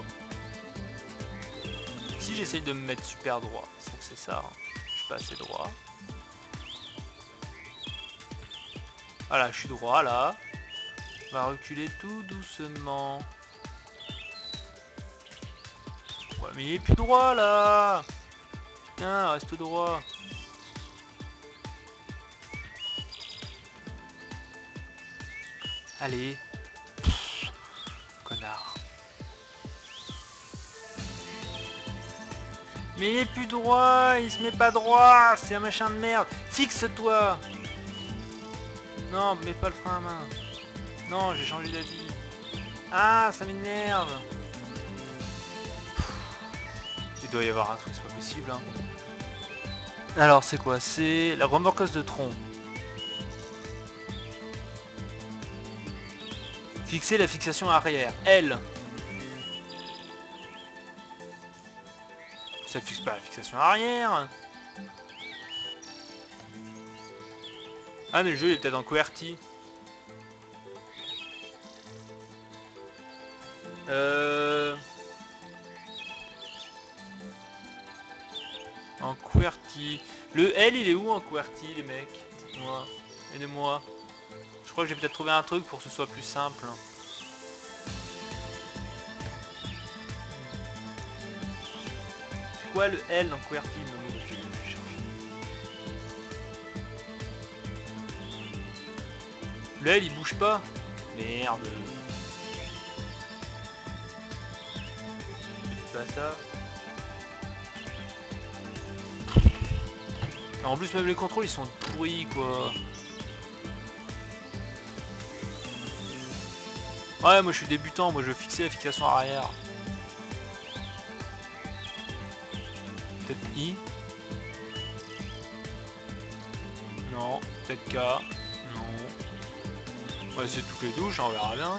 Si j'essaye de me mettre super droit, c'est ça, hein. Je suis pas assez droit. Voilà, je suis droit là. On va reculer tout doucement. Ouais, mais il est plus droit là. Tiens, reste droit. Allez. Pff, connard. Mais il est plus droit, il se met pas droit, c'est un machin de merde. Fixe-toi. Non, mets pas le frein à main. Non, j'ai changé d'avis. Ah, ça m'énerve. Il doit y avoir un truc, c'est pas possible. Hein. Alors, c'est quoi? C'est la remorqueuse de tronc. Fixer la fixation arrière. L. Ça fixe pas la fixation arrière. Ah, mais le jeu il est peut-être en QWERTY. En QWERTY. Le L il est où en QWERTY, les mecs? Dites-moi. Aidez-moi. Je crois que j'ai peut-être trouvé un truc pour que ce soit plus simple. C'est quoi le L en QWERTY? Le L il bouge pas. Merde. C'est pas ça. En plus même les contrôles ils sont pourris quoi. Ouais moi je suis débutant, moi je veux fixer la fixation arrière. Peut-être I. Non, peut-être K. Non. On va essayer toutes les touches, on verra bien.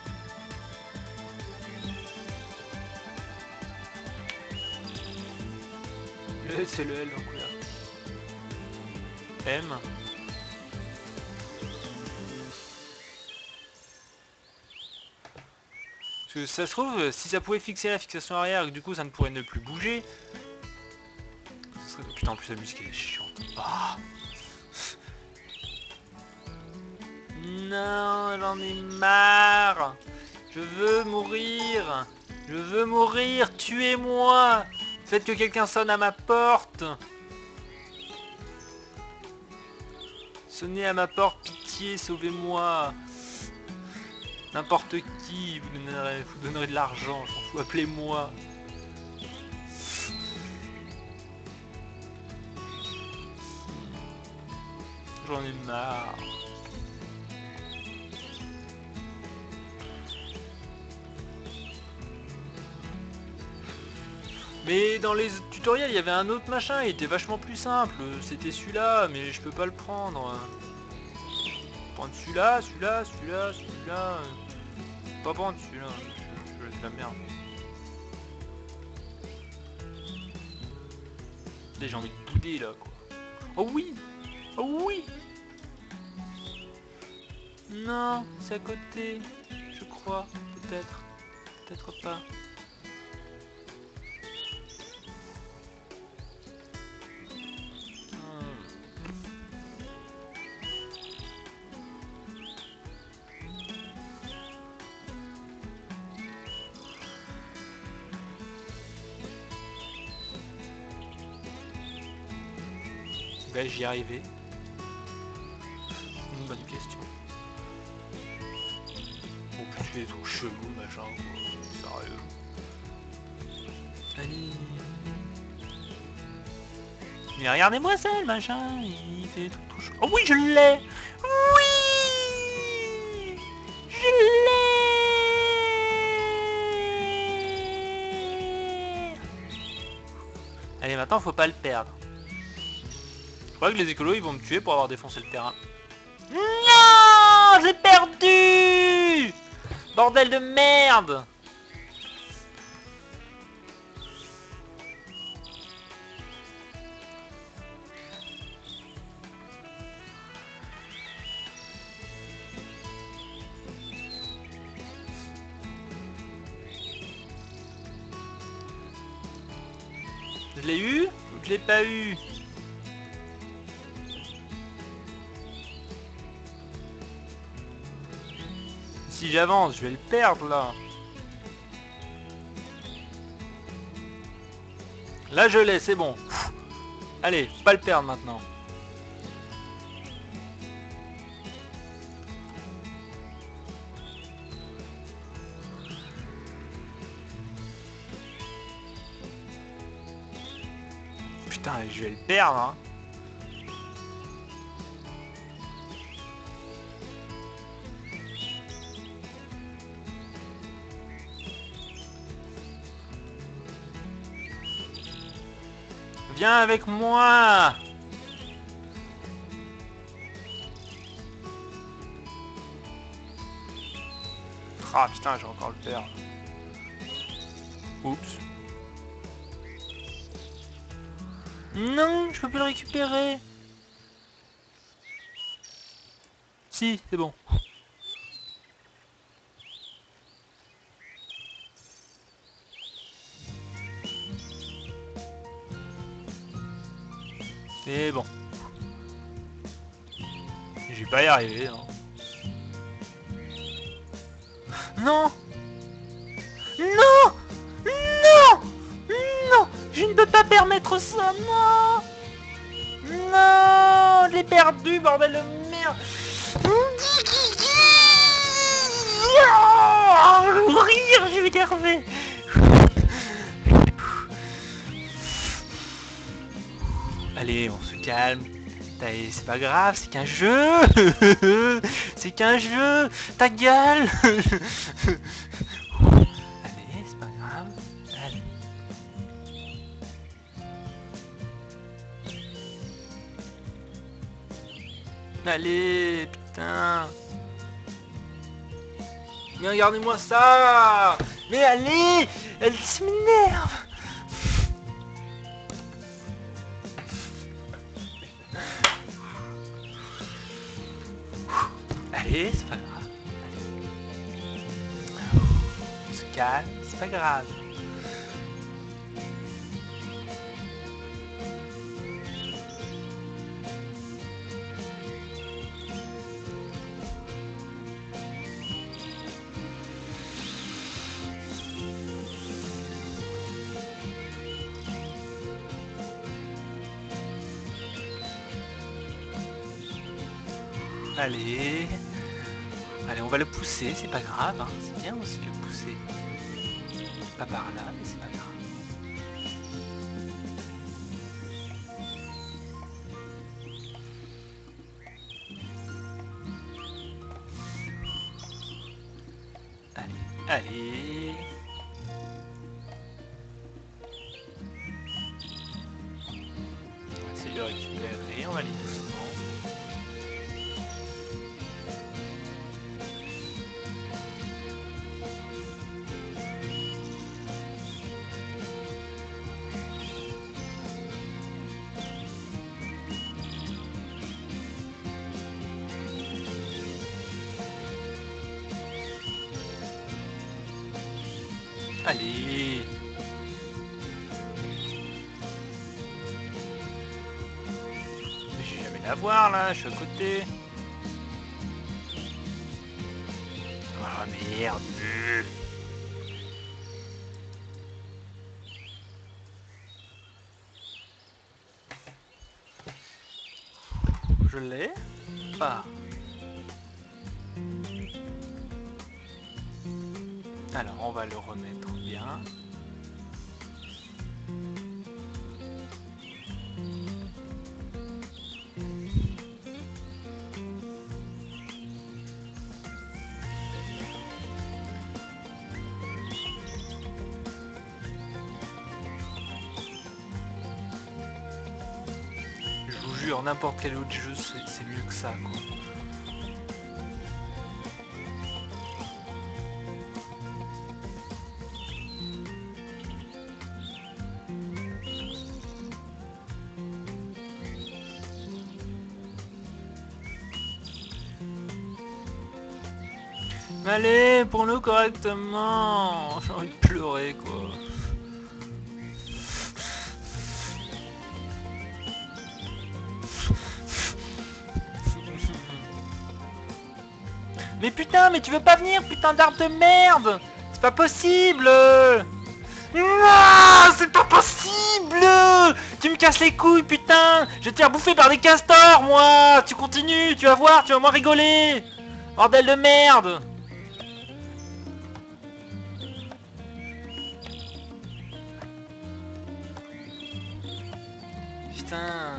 Le c'est le L donc là. M. Parce que ça se trouve, si ça pouvait fixer la fixation arrière et que du coup ça ne pourrait ne plus bouger. Putain en plus la musique est chiante. Oh. Non, j'en ai marre. Je veux mourir. Je veux mourir. Tuez-moi. Faites que quelqu'un sonne à ma porte. Sonnez à ma porte, pitié, sauvez-moi. N'importe qui, vous donnerez de l'argent, je m'en fous, appelez-moi. J'en ai marre. Mais dans les tutoriels, il y avait un autre machin, il était vachement plus simple. C'était celui-là, mais je peux pas le prendre. prendre celui-là, celui-là, celui-là, celui-là. Pas prendre celui-là, je laisse la merde. J'ai envie de bouder là quoi. Oh oui! Oh oui! Non, c'est à côté, je crois, peut-être, peut-être pas. Vais-je y arriver? Une bonne question. Bon, plus des trucs chelous, machin, quoi. Sérieux. Allez. Mais regardez-moi ça, le machin, il fait des trucs tout chelous. Oh oui, je l'ai! Oui! Je l'ai! Allez, maintenant, faut pas le perdre. Je crois que les écolos, ils vont me tuer pour avoir défoncé le terrain. Non! J'ai perdu! Bordel de merde! Je l'ai eu ou je l'ai pas eu? Si j'avance, je vais le perdre là. Là je l'ai, c'est bon. Allez, faut pas le perdre maintenant. Putain, je vais le perdre hein. Viens avec moi. Ah putain, j'ai encore le perdre. Oups. Non, je peux plus le récupérer. Si, c'est bon. C'est bon. Je vais pas y arriver. Hein. Non! Non! Non! Non! Je ne peux pas permettre ça, non! Non! Je l'ai perdu, bordel de merde! Mourir, je vais énerver! Allez, on se calme. C'est pas grave, c'est qu'un jeu. C'est qu'un jeu. Ta gueule. Allez, c'est pas grave. Allez. Allez, putain. Mais regardez-moi ça. Mais allez, elle m'énerve. Allez, c'est pas grave. On se calme, c'est pas grave. Allez. Allez, on va le pousser, c'est pas grave, hein. C'est bien aussi de le pousser. Pas par là, mais c'est pas grave. Allez, allez. On va essayer de le récupérer, on va aller doucement. Allez. Mais je vais jamais la voir là, je suis à côté. Oh merde. Je l'ai. Ah. Alors on va le remettre bien. Je vous jure, n'importe quel autre jeu, c'est mieux que ça, quoi. Allez, prends-le correctement. J'ai envie de pleurer, quoi. Mais putain, mais tu veux pas venir, putain d'arbre de merde! C'est pas possible! Non, c'est pas possible! Tu me casses les couilles, putain! Je vais te faire bouffer par des castors, moi! Tu continues, tu vas voir, tu vas moins rigoler! Bordel de merde! Putain!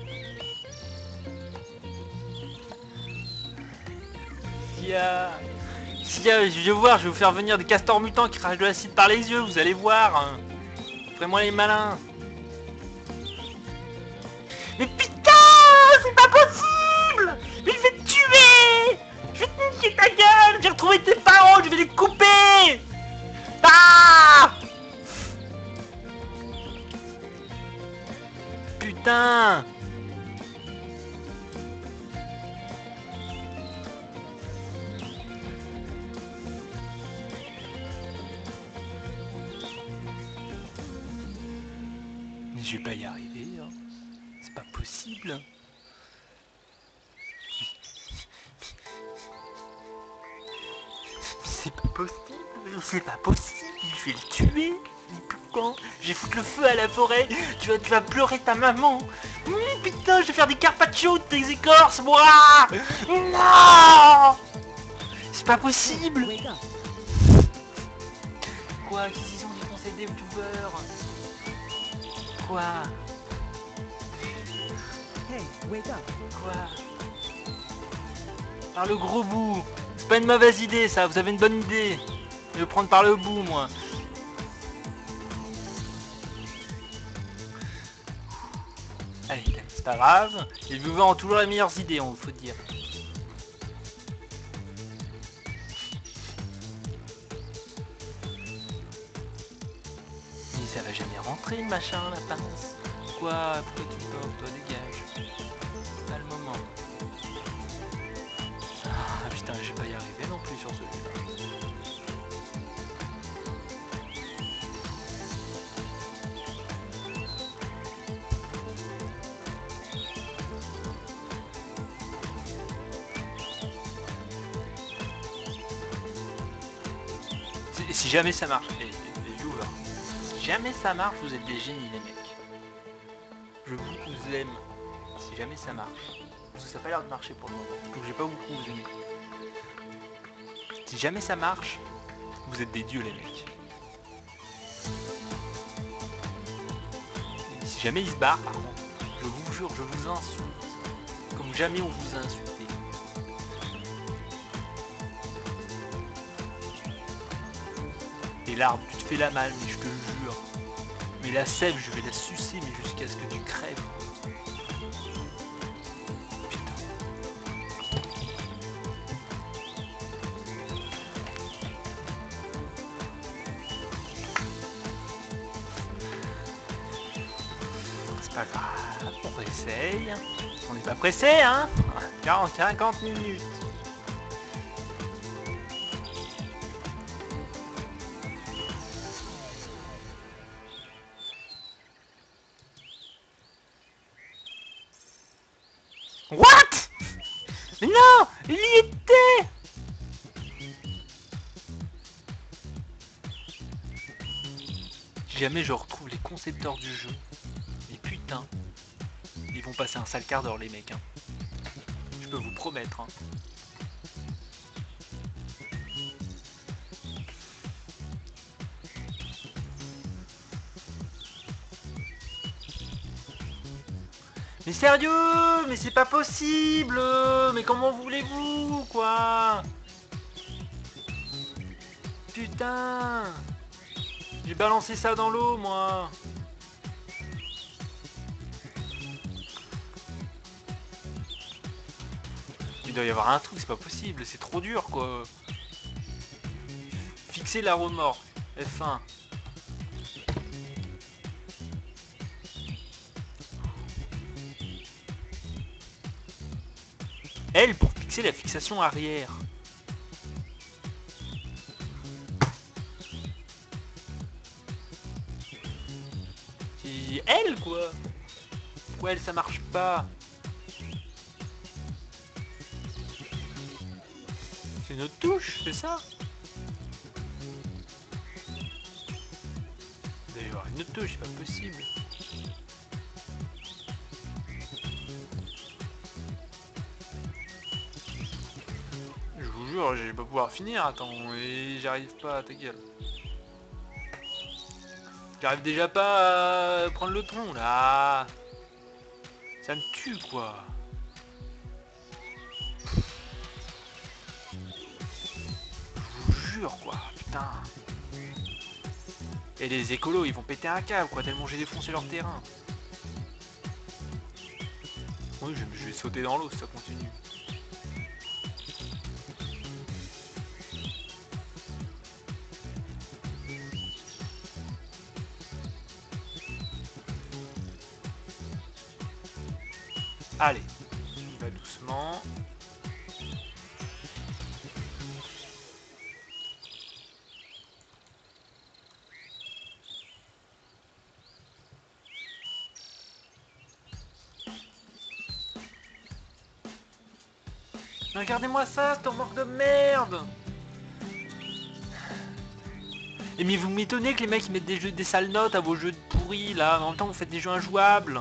Je vais voir, je vais vous faire venir des castors mutants qui crachent de l'acide par les yeux, vous allez voir. Faites-moi les malins. Mais putain, c'est pas possible! Mais je vais te tuer! Je vais te niquer ta gueule! J'ai retrouvé tes parents, je vais les couper! Ah! Putain! Je vais pas y arriver, hein. C'est pas possible. C'est pas possible, c'est pas possible, je vais le tuer. Quand je vais foutre le feu à la forêt, tu vas pleurer ta maman. Putain, je vais faire des carpaccio de tes écorces, moi. Non, c'est pas possible. Quoi, qu'est-ce qu'ils ont défoncé des youtubeurs? Quoi? Hey, wake up. Quoi? Par le gros bout. C'est pas une mauvaise idée ça, vous avez une bonne idée. Je vais prendre par le bout moi. Allez, c'est pas grave. Les viewers ont toujours les meilleures idées, on faut dire. Mais ça va jamais rentrer le machin, la pince. Quoi? Pourquoi tu portes? Toi, dégage. Pas le moment. Ah putain, je vais pas y arriver non plus sur celui-là. Si jamais ça marche, les viewers, si jamais ça marche, vous êtes des génies les mecs. Je vous aime. Si jamais ça marche. Parce que ça n'a pas l'air de marcher pour le moment. Donc j'ai pas beaucoup vous aimer. Si jamais ça marche, vous êtes des dieux les mecs. Et si jamais il se barre par contre, je vous jure, je vous insulte. Comme jamais on vous a insulté. Et l'arbre, tu te fais la malle, mais je te le jure. Mais la sève, je vais la sucer, mais jusqu'à ce que tu crèves. Putain. C'est pas grave, on essaye. On n'est pas pressé, hein. 50 minutes. What? Mais non! Il y était! Si jamais je retrouve les concepteurs du jeu, mais putain, ils vont passer un sale quart d'heure les mecs. Hein. Je peux vous promettre. Hein. Mais sérieux, mais c'est pas possible. Mais comment voulez-vous, quoi? Putain, j'ai balancé ça dans l'eau, moi. Il doit y avoir un truc, c'est pas possible, c'est trop dur, quoi. Fixer la remorque, F1. L pour fixer la fixation arrière. C'est L, quoi. Pourquoi L ça marche pas? C'est notre touche, c'est ça? Il doit y avoir une autre touche, c'est pas possible. Je vous jure, je vais pas pouvoir finir, attends, et j'arrive pas à ta gueule. J'arrive déjà pas à prendre le tronc, là. Ça me tue, quoi. Je vous jure, quoi, putain. Et les écolos, ils vont péter un câble, quoi, tellement j'ai défoncé leur terrain. Oui, je vais sauter dans l'eau si ça continue. Allez, on va doucement. Regardez-moi ça, cette remorque de merde! Et mais vous m'étonnez que les mecs ils mettent des sales notes à vos jeux de pourris là, en même temps vous faites des jeux injouables.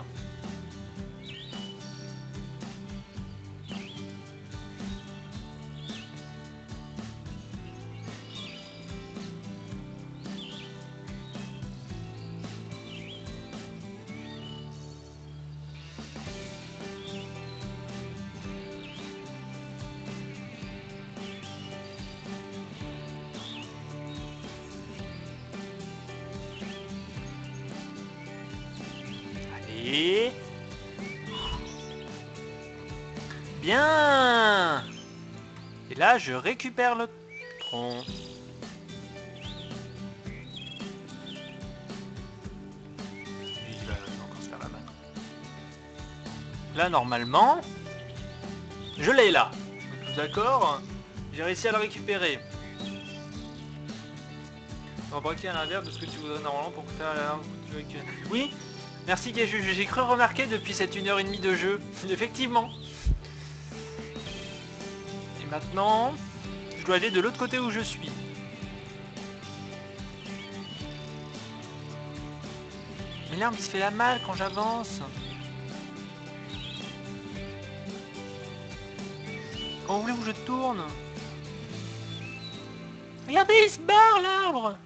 Allez. Bien. Et là je récupère le tronc. Il va encore se faire la main. Là normalement, je l'ai là. Tous d'accord? J'ai réussi à le récupérer. On va braquer à l'inverse de ce que tu voudrais normalement pour faire la... Oui, merci Gaju, j'ai cru remarquer depuis cette 1h30 de jeu. Effectivement. Et maintenant, je dois aller de l'autre côté où je suis. Mais l'arbre il se fait la malle quand j'avance. Quand voulez-vous que je tourne? Regardez, il se barre l'arbre.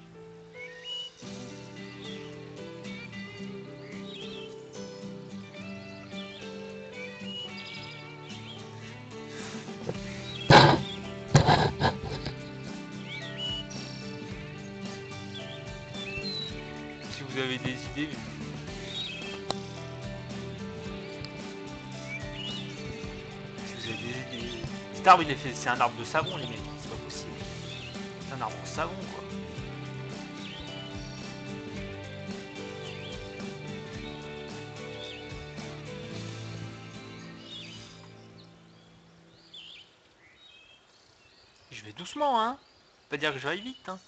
Si vous avez des idées... Si vous avez des idées... Cet arbre il est fait... C'est un arbre de savon les mecs, c'est pas possible. C'est un arbre de savon quoi. Je vais doucement hein. Pas dire que je vais vite hein.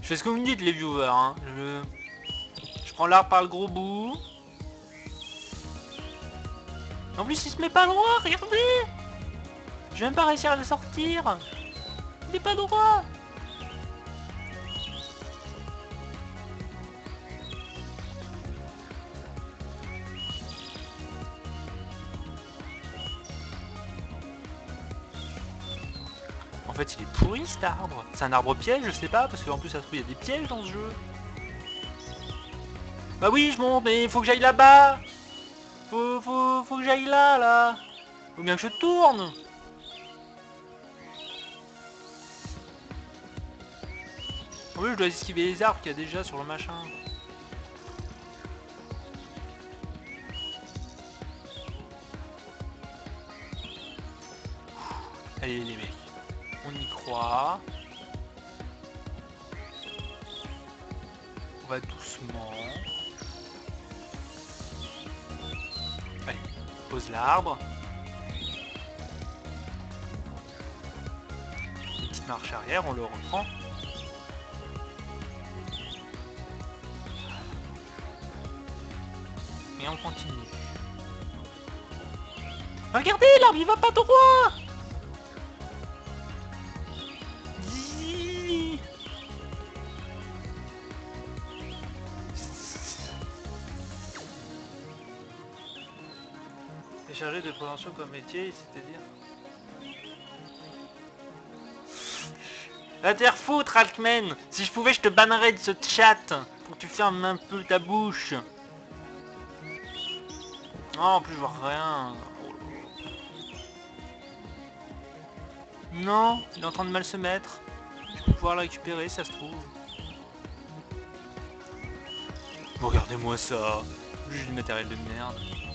fais ce que vous me dites les viewers, hein. Je prends l'arbre par le gros bout. En plus il se met pas droit, regardez. Je vais même pas réussir à le sortir. Il est pas droit. En fait il est pourri cet arbre. C'est un arbre piège, je sais pas, parce qu'en plus ça se trouve il y a des pièges dans ce jeu. Bah oui je monte, mais il faut que j'aille là-bas. Faut que j'aille là. Faut bien que je tourne. En plus je dois esquiver les arbres qu'il y a déjà sur le machin. Allez les mecs, on y croit. On va doucement. Allez, pose l'arbre. Une petite marche arrière, on le reprend. Et on continue. Regardez, l'arbre il va pas droit. T'es chargé de prévention comme métier, c'est-à-dire va te faire foutre, Alkmen. Si je pouvais, je te bannerais de ce chat pour que tu fermes un peu ta bouche. Oh, en plus, je vois rien. Oh. Non, il est en train de mal se mettre. Je peux pouvoir le récupérer, ça se trouve. Regardez-moi ça. Juste du matériel de merde.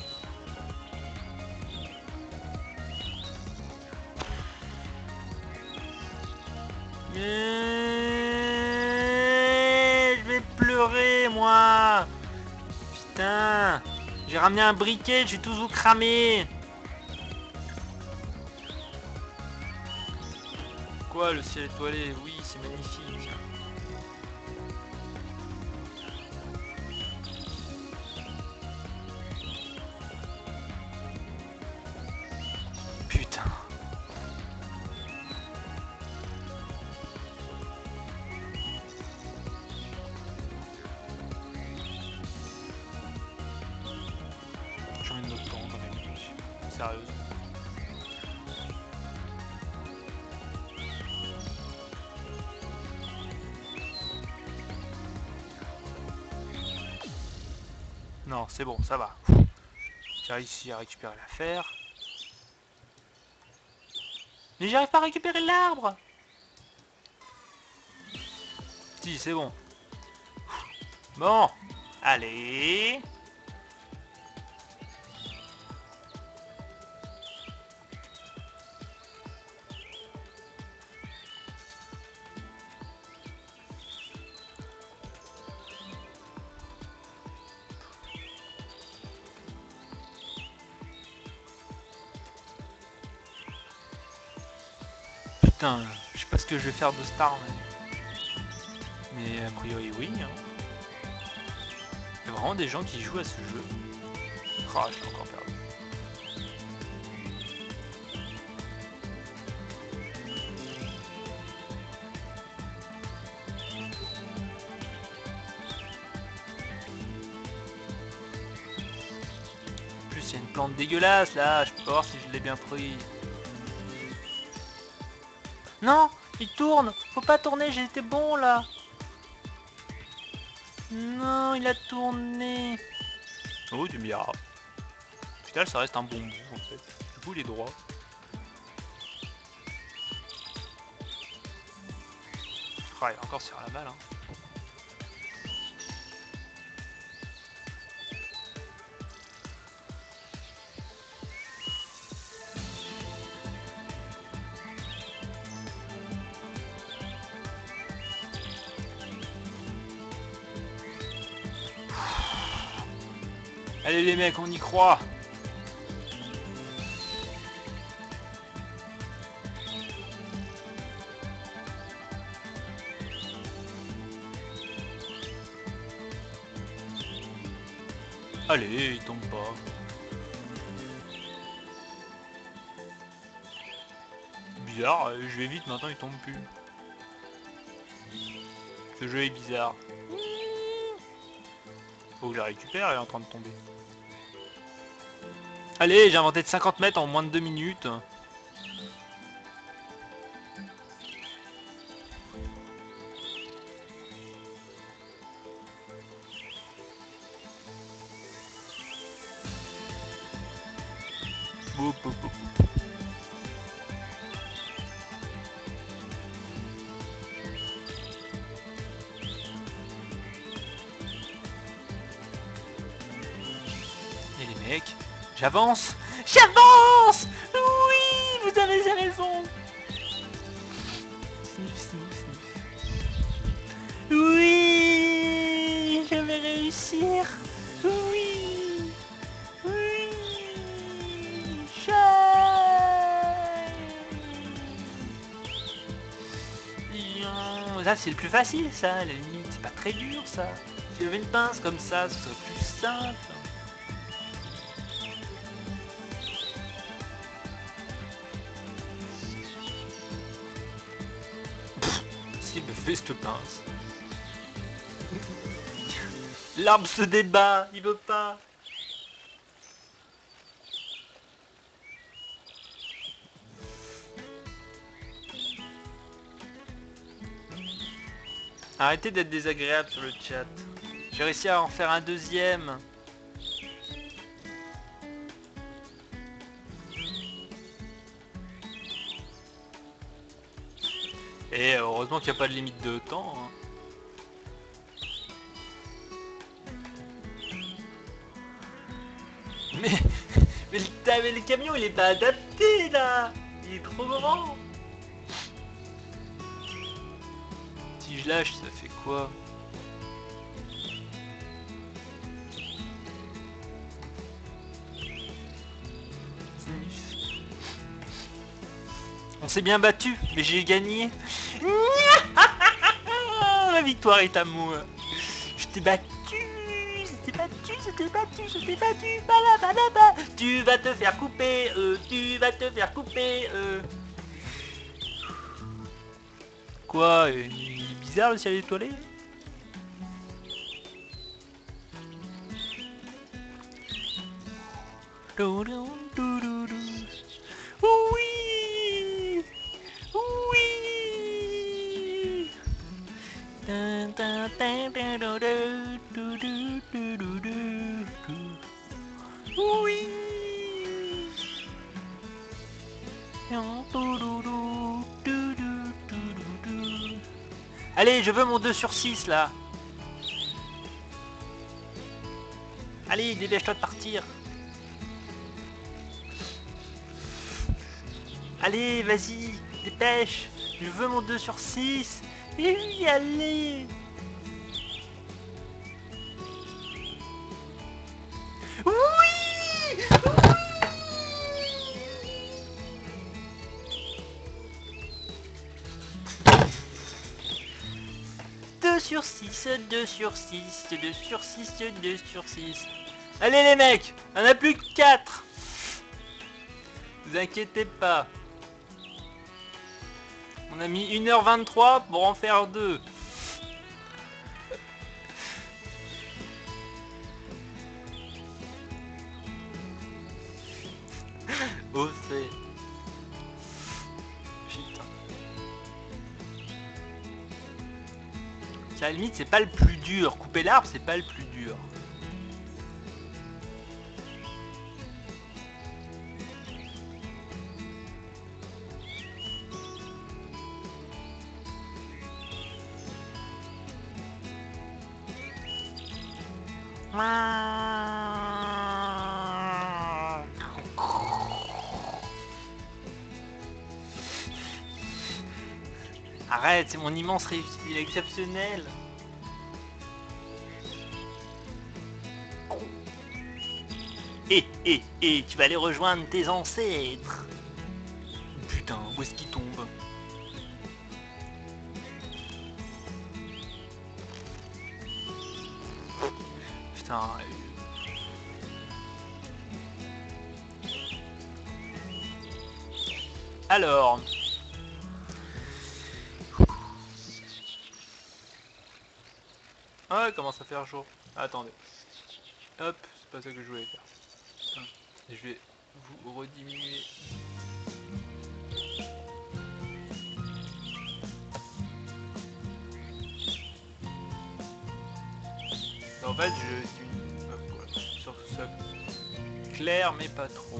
Je vais pleurer, moi. Putain. J'ai ramené un briquet, j'ai tout cramé. Quoi, le ciel étoilé? Oui, c'est magnifique. Putain. J'en ai une autre temps dans mes minutes. Sérieuse. Non, c'est bon, ça va. J'ai réussi à récupérer l'affaire. Mais j'arrive pas à récupérer l'arbre. Si, c'est bon. Bon, allez. Putain, je sais pas ce que je vais faire de Star, mais a priori oui. Hein. Il y a vraiment des gens qui jouent à ce jeu. Oh, je l'ai encore perdu. En plus, il y a une plante dégueulasse là, je peux pas voir si je l'ai bien pris. Non, il tourne. Faut pas tourner, j'ai été bon là. Non, il a tourné. Oh, du milliard. Au final, ça reste un bon bout en fait. Du coup, il est droit. Ah, il va encore se faire la balle. Hein. Allez les mecs, on y croit. Allez, il tombe pas. Bizarre, je vais vite, maintenant il tombe plus. Ce jeu est bizarre. Faut que je la récupère, elle est en train de tomber. Allez, j'ai inventé de 50 mètres en moins de 2 minutes. Boum, boum, boum. Et les mecs, j'avance. J'avance. Oui, vous avez raison. Sniff, sniff, sniff. Oui, je vais réussir. Oui. Oui. Ça c'est le plus facile ça, à la limite, c'est pas très dur ça. Si j'avais une pince comme ça, ce serait plus simple. S'il me fait cette pince. L'arbre se débat, il veut pas. Arrêtez d'être désagréable sur le chat. J'ai réussi à en faire un deuxième. Et heureusement qu'il n'y a pas de limite de temps. Hein. Mais, mais le camion il est pas adapté là. Il est trop grand. Si je lâche, ça fait quoi? On s'est bien battu, mais j'ai gagné. La victoire est à moi. Je t'ai battu, je t'ai battu, je t'ai battu, je t'ai battu. Balabala. Tu vas te faire couper, tu vas te faire couper. Quoi? Il est bizarre le ciel étoilé? Oui! Oui! Oui! Allez, je veux mon 2 sur 6 là. Allez, dépêche-toi de partir. Allez, vas-y, dépêche. Je veux mon 2 sur 6. Et oui, allez. Oui! 2 sur 6, 2 sur 6, 2 sur 6, 2 sur 6. Allez les mecs, on en a plus que 4. Vous inquiétez pas. On a mis 1h23 pour en faire 2. Oh c'est... Putain. À la limite c'est pas le plus dur. Couper l'arbre c'est pas le plus dur. Arrête, c'est mon immense réussite, il est exceptionnel. Tu vas aller rejoindre tes ancêtres. Putain, où est-ce qu'il tombe? Putain. Alors... Ah, commence à faire jour. Attendez. Hop, c'est pas ça que je voulais faire. Je vais vous rediminuer. En fait, je diminue. Hop, voilà. Sur ça. Clair, mais pas trop.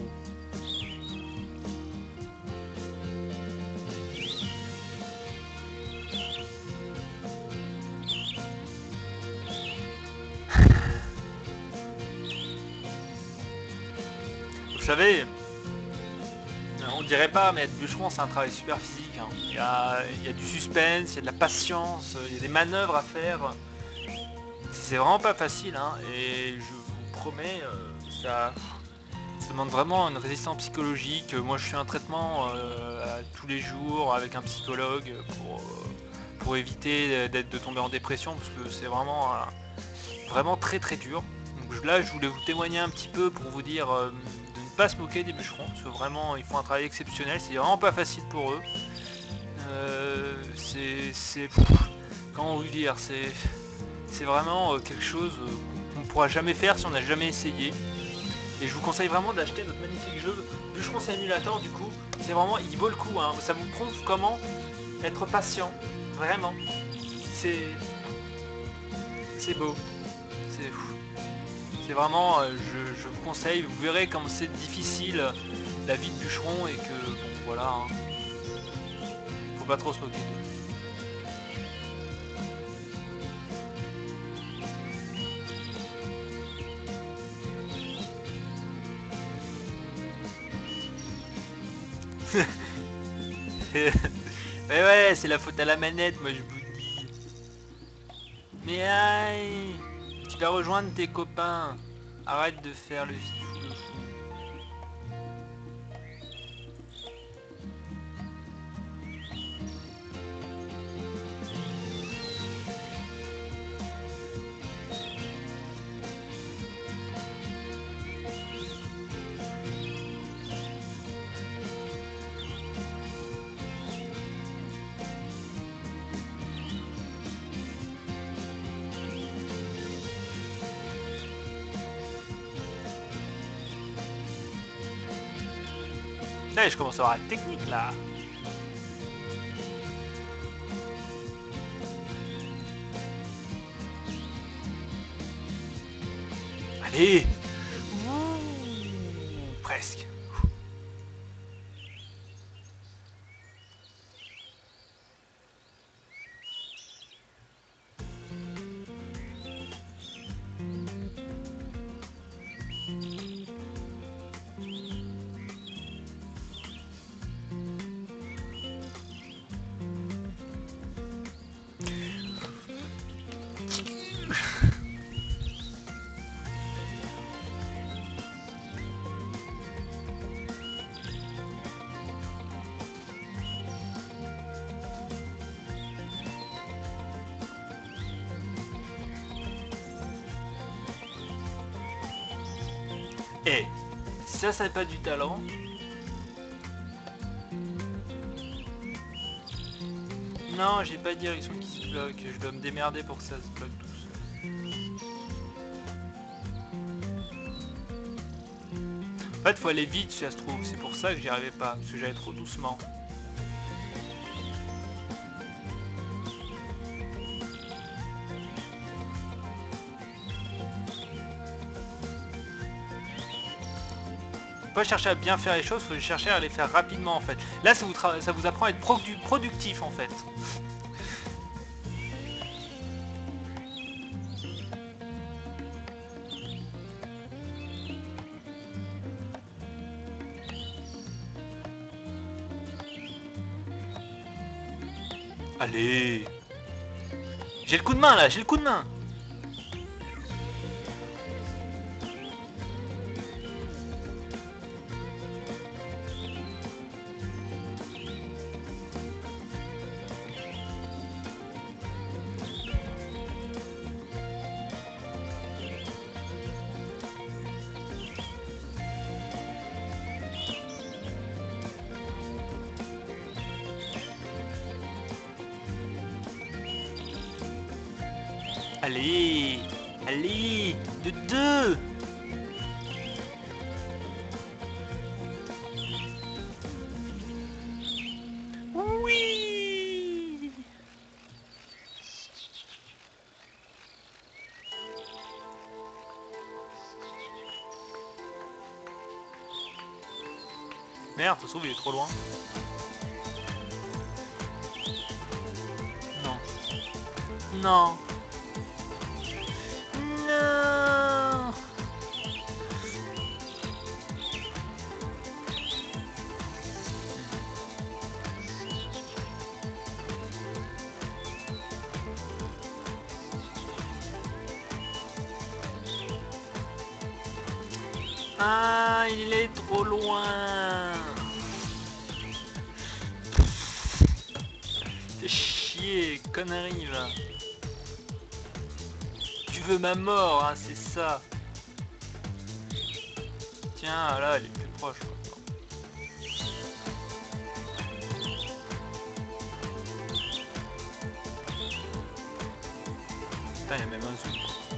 Vous savez, on dirait pas, mais être bûcheron, c'est un travail super physique. Hein. Il y a du suspense, il y a de la patience, il y a des manœuvres à faire. C'est vraiment pas facile, hein, et je vous promets, ça demande vraiment une résistance psychologique. Moi, je fais un traitement tous les jours avec un psychologue pour éviter de tomber en dépression, parce que c'est vraiment très très dur. Donc là, je voulais vous témoigner un petit peu pour vous dire de ne pas se moquer des bûcherons, parce que vraiment, ils font un travail exceptionnel. C'est vraiment pas facile pour eux. Comment vous dire, c'est vraiment quelque chose qu'on ne pourra jamais faire si on n'a jamais essayé. Et je vous conseille vraiment d'acheter notre magnifique jeu Bûcheron Simulator. Du coup, c'est vraiment, il vaut le coup, hein. Ça vous prouve comment être patient, vraiment. C'est beau, c'est vraiment, je vous conseille. Vous verrez comme c'est difficile la vie de bûcheron et que bon, voilà, hein. Faut pas trop se moquer d'eux. Mais ouais, c'est la faute à la manette, moi je vous dis. Mais aïe, tu vas rejoindre tes copains. Arrête de faire le fou. Là, je commence à avoir la technique là. Allez. Ouh, presque. Eh, ça c'est pas du talent. Non, j'ai pas de direction qui se bloque. Je dois me démerder pour que ça se bloque tout seul. En fait, faut aller vite si ça se trouve. C'est pour ça que j'y arrivais pas, parce que j'allais trop doucement. Faut pas chercher à bien faire les choses, faut chercher à les faire rapidement en fait. Là, ça vous apprend à être productif en fait. Allez. J'ai le coup de main là, j'ai le coup de main. Allez, allez, de deux. Oui. Merde, ça se trouve il est trop loin. Non. Non. Non. Ah, il est trop loin. Fais chier, connerie va. Tu veux ma mort, hein, c'est ça. Tiens, là, elle est plus proche. Putain, il y a même un zoom.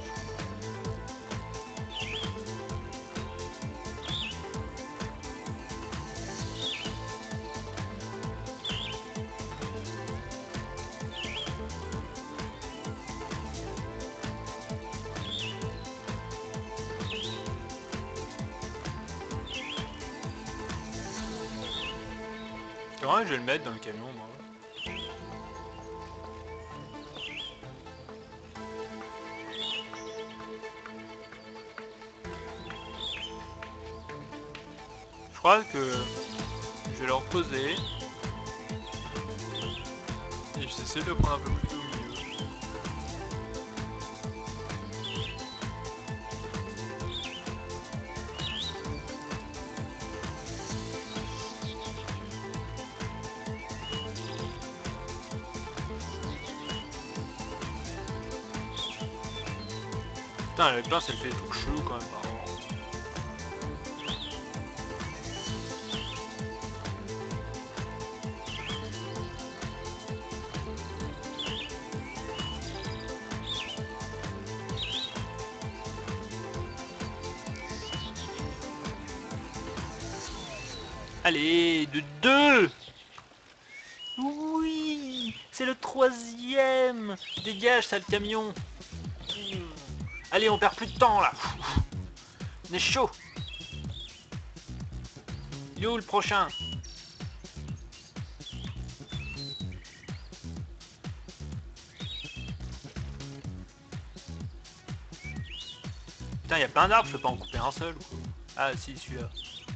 C'est vrai, je vais le mettre dans le camion, moi. Je crois que je vais le reposer. Et j'essaie de le prendre un peu plus au milieu. Putain, la place elle fait des trucs chelous quand même par moment. Allez, de deux. Oui, c'est le troisième. Dégage, sale camion. Allez, on perd plus de temps là. On est chaud. Il est où le prochain? Putain, il y a plein d'arbres, je peux pas en couper un seul. Quoi. Ah si, celui-là.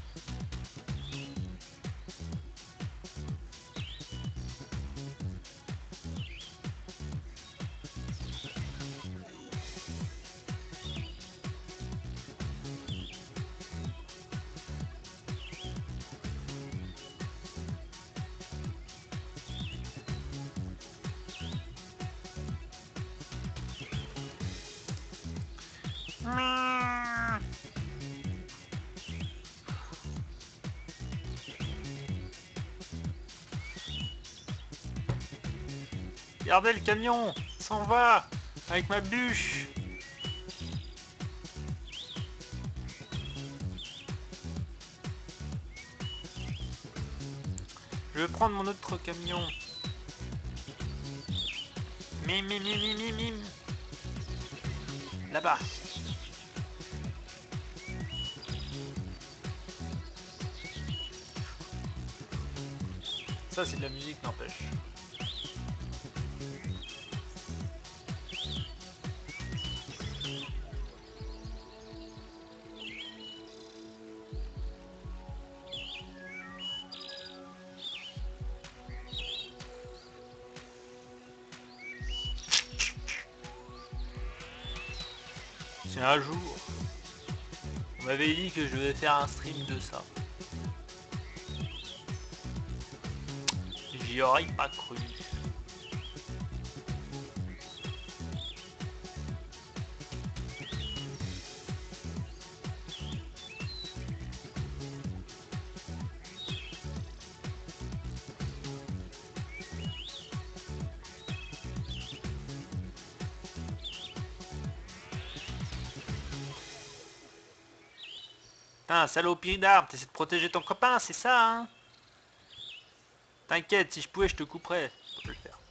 Regardez le camion, il s'en va avec ma bûche. Je vais prendre mon autre camion. Mim, mim, mim, mim, mim, mim. Là-bas. Ça, c'est de la musique, n'empêche. C'est un jour. On m'avait dit que je devais faire un stream de ça. J'y aurais pas cru. Putain, saloperie d'arbre, t'essaies de protéger ton copain, c'est ça, hein? T'inquiète, si je pouvais, je te couperais. Je peux le faire.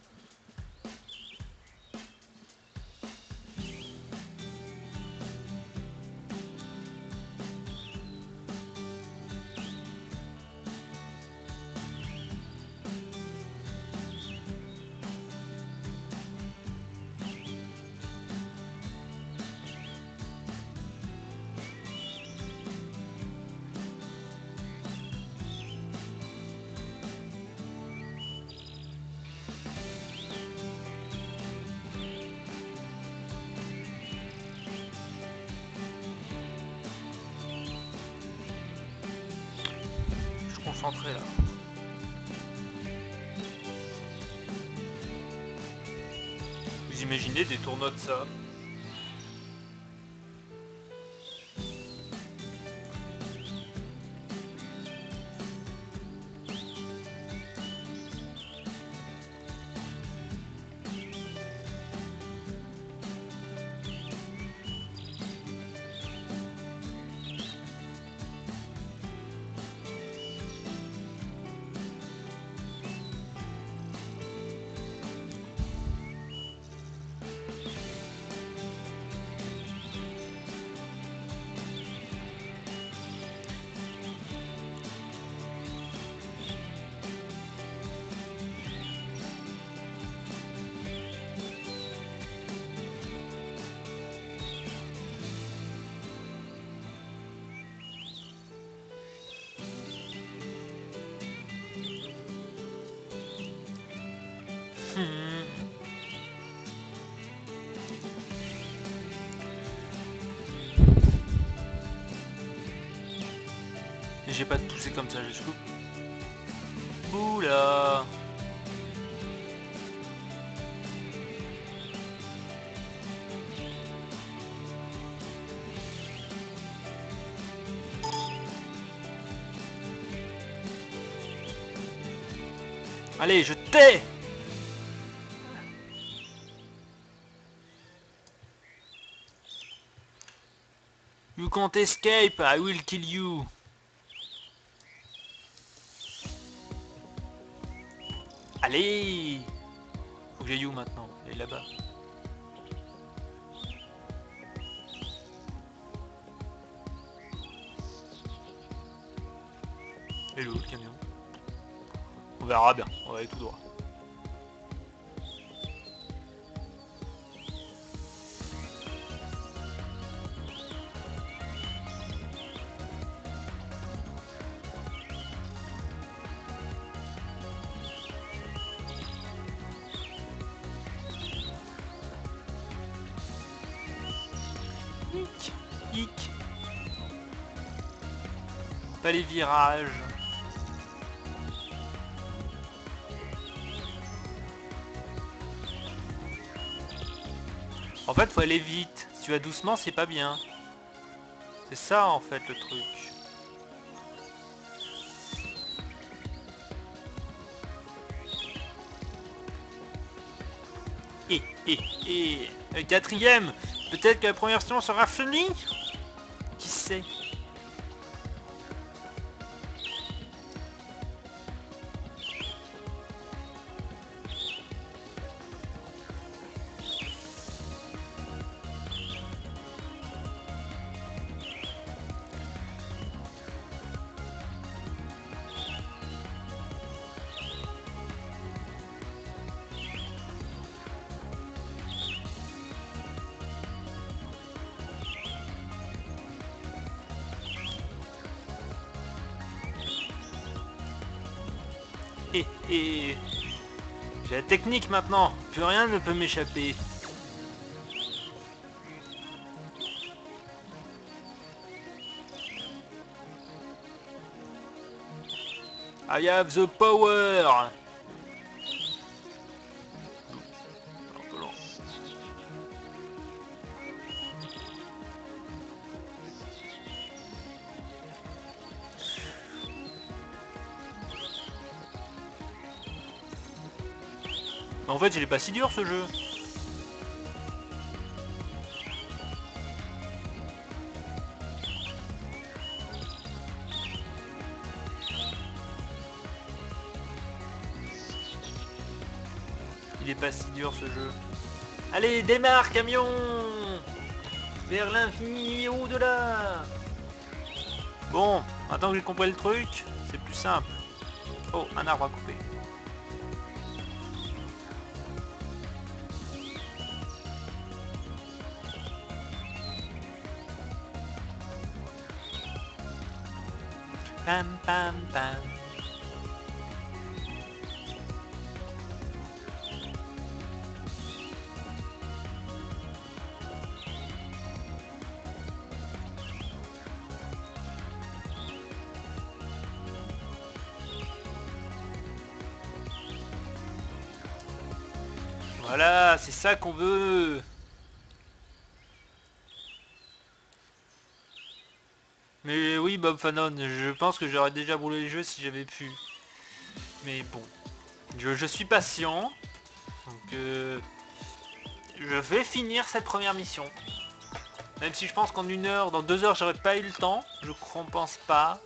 Je suis concentré là. Vous imaginez des tournois de ça? J'ai pas de pousser comme ça jusqu'où. Oula. Allez, je t'ai. You can't escape, I will kill you. Allez. Faut que j'aille où maintenant? Elle est là-bas. Et le camion. On verra bien, on va aller tout droit. Hic, hic. Pas les virages. En fait, faut aller vite. Si tu vas doucement, c'est pas bien. C'est ça, en fait, le truc. Quatrième. Peut-être que la première session sera finie. Qui sait? J'ai la technique maintenant, plus rien ne peut m'échapper. I have the power. En fait, il est pas si dur ce jeu. Il est pas si dur ce jeu. Allez, démarre camion! Vers l'infini et au-delà! Bon, maintenant que j'ai compris le truc, c'est plus simple. Oh, un arbre à couper. Pam pam pam. Voilà, c'est ça qu'on veut. Mais oui, Bob Fanon, je pense que j'aurais déjà brûlé le jeu si j'avais pu. Mais bon, je suis patient. Donc, je vais finir cette première mission. Même si je pense qu'en 1 heure, dans 2 heures, j'aurais pas eu le temps. Je ne pense pas.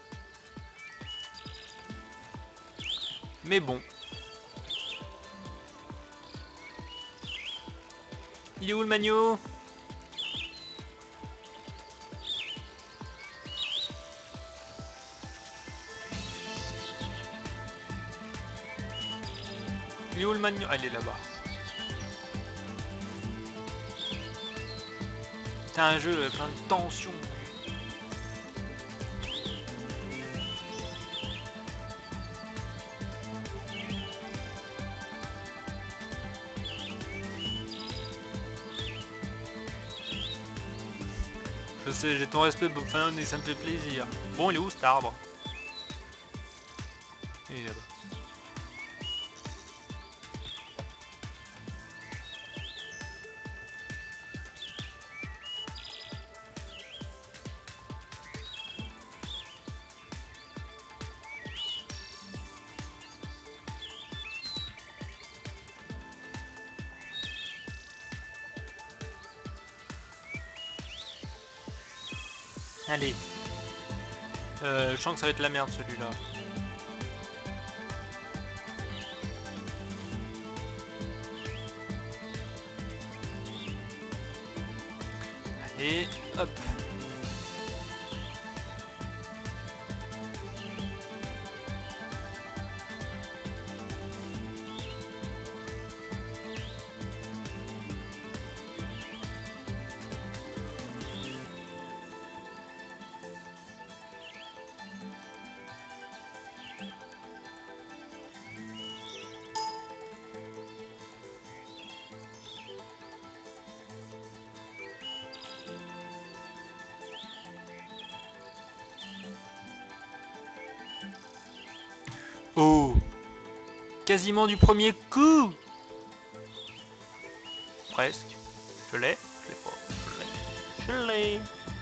Mais bon. Il est où le magno? Il est où le magno? Ah, il est là-bas. C'est un jeu avec plein de tension. Je sais, j'ai ton respect, Bob Fanon, et ça me fait plaisir. Bon, il est où cet arbre? Il est là-bas. Allez. Je sens que ça va être la merde celui-là. Allez, hop. Oh, quasiment du premier coup. Presque. Je l'ai. Je l'ai pas. Je l'ai. Je l'ai.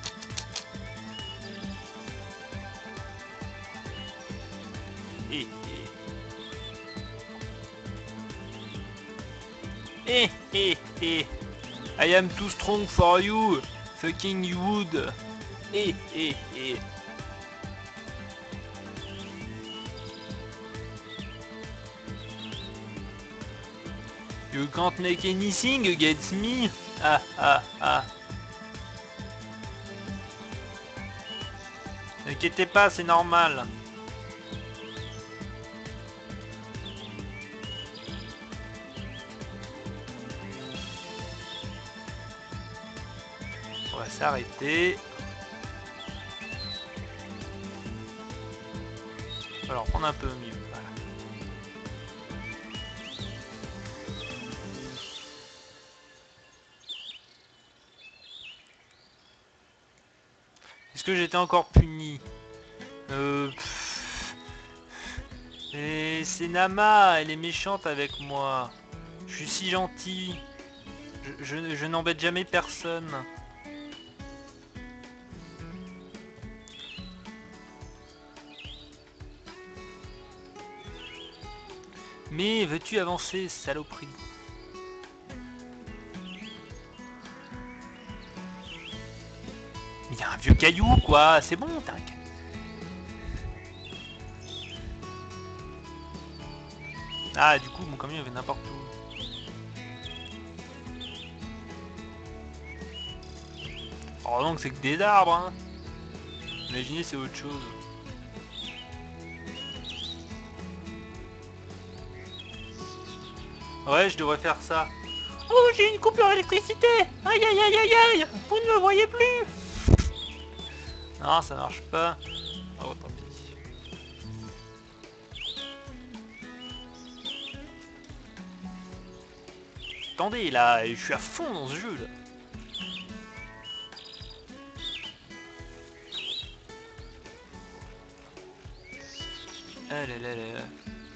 Eh. I am too strong for you. Fucking you would. Eh. You can't make anything against me. Ah. N'inquiétez pas, c'est normal. On va s'arrêter. Alors prendre un peu mieux. Voilà. Est-ce que j'étais encore puni? Et c'est Nama, elle est méchante avec moi. Je suis si gentil. Je n'embête jamais personne. Mais veux-tu avancer, saloperie? Il y a un vieux caillou, quoi. C'est bon, t'inquiète. Ah, du coup, mon camion il va n'importe où. Oh donc c'est que des arbres, hein. Imaginez c'est autre chose. Ouais, je devrais faire ça. Oh, j'ai une coupure d'électricité. Aïe aïe aïe aïe aïe. Vous ne me voyez plus. Non, ça marche pas. Oh, tant pis. Attendez, là, je suis à fond dans ce jeu, là. Ah là là là.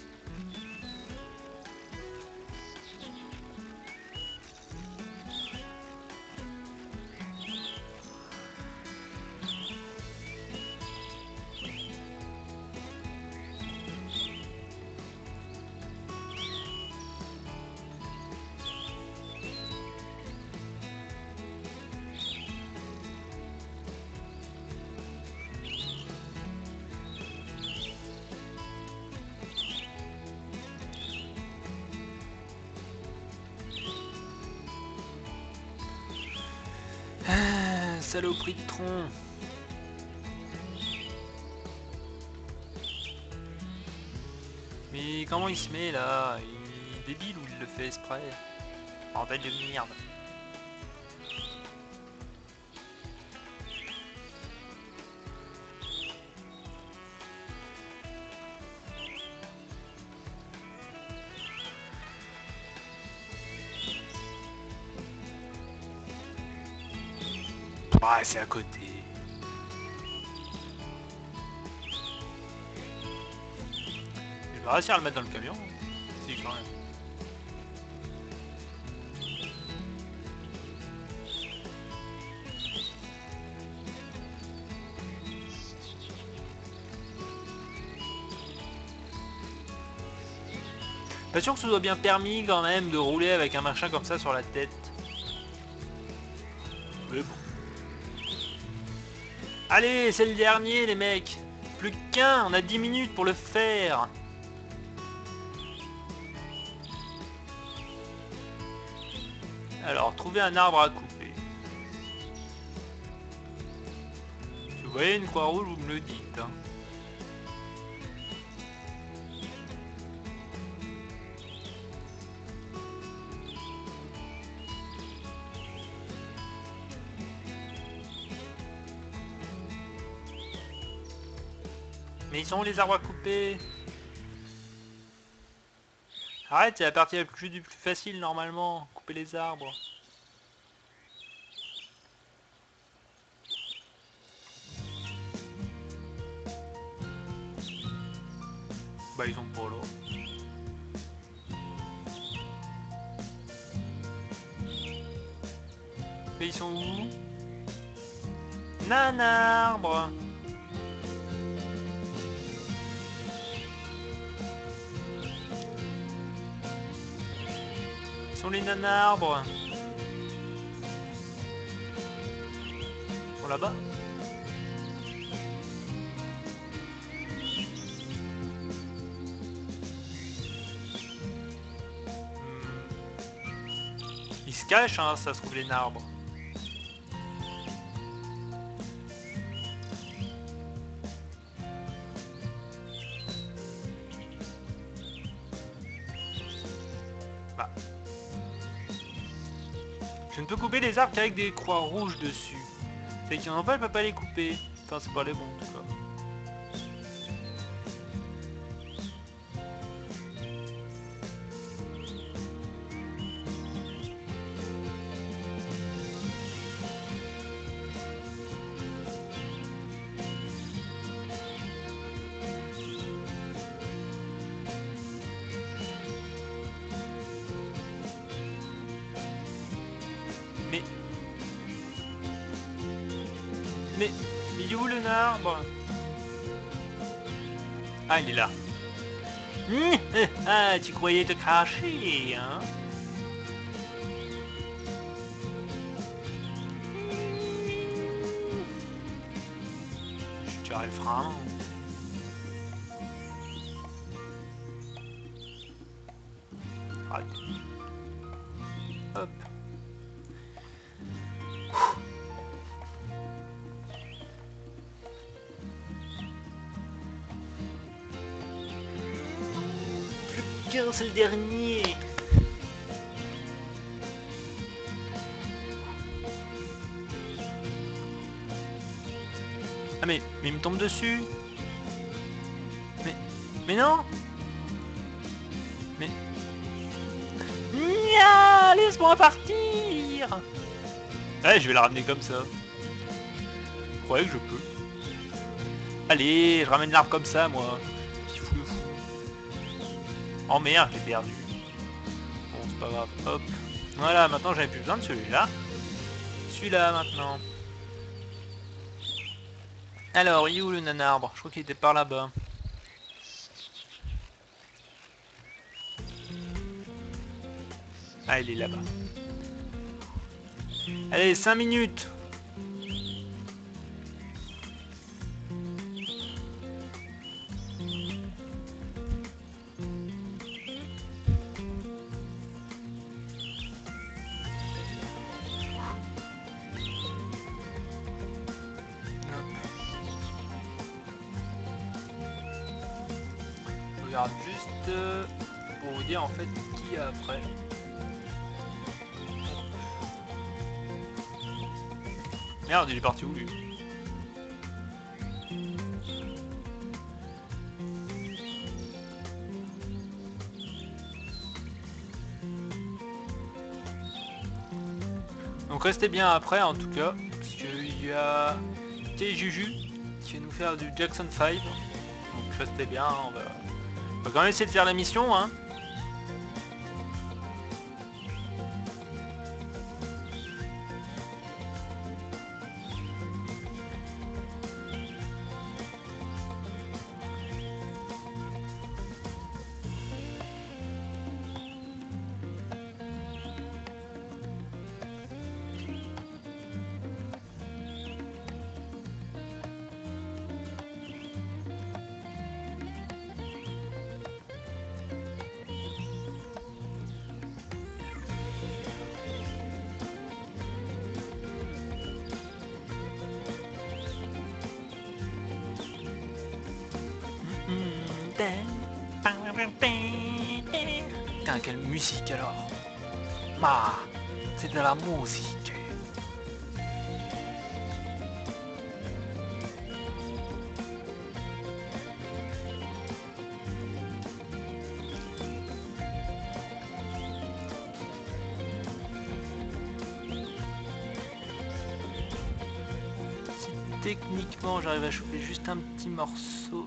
Ah, saloperie de tronc. Mais comment il se met là? Il est débile ou il le fait exprès? Bordel de merde. Ah, c'est à côté. Je vais réussir à le mettre dans le camion. Si, quand même. Pas sûr que ce soit bien permis quand même de rouler avec un machin comme ça sur la tête. Mais bon. Allez, c'est le dernier les mecs. Plus qu'un, on a 10 minutes pour le faire. Alors, trouver un arbre à couper. Si vous voyez une croix rouge, vous me le dites. Hein. Mais ils sont où les arbres à couper? Arrête, c'est la partie la plus facile normalement. Couper les arbres. Bah ils ont pas là. Mais ils sont où? Nan arbre. Ils sont les nanarbres. Ils sont là-bas. Ils se cachent, hein, ça se trouve les narbres. Bah. Je ne peux couper les arbres qu'avec des croix rouges dessus. C'est qu'il n'y en a pas, je peux pas les couper. Enfin, c'est pas les bons en tout cas. Mais il est où le arbre? Ah, il est là. Ah, tu croyais te cacher, hein? Je tirais le frein. Ah. Hop. Plus qu'un, c'est le dernier. Ah mais il me tombe dessus. Mais non. Mais... Nya, laisse-moi partir. Ouais, je vais la ramener comme ça. Vous croyez que je peux? Allez, je ramène l'arbre comme ça, moi. Petit fou le fou. Oh merde, j'ai perdu. Bon, c'est pas grave. Hop. Voilà, maintenant j'avais plus besoin de celui-là. Celui-là, maintenant. Alors, il est où le nanarbre? Je crois qu'il était par là-bas. Ah, il est là-bas. Allez, 5 minutes. Je regarde juste pour vous dire en fait qui est après. Merde, il est parti où lui? Donc restez bien après en tout cas, parce qu'il y a Juju qui va nous faire du Jackson 5. Donc restez bien, on va quand même essayer de faire la mission, hein. Putain, quelle musique alors. Ma, c'est de la musique. Si techniquement j'arrive à choper juste un petit morceau.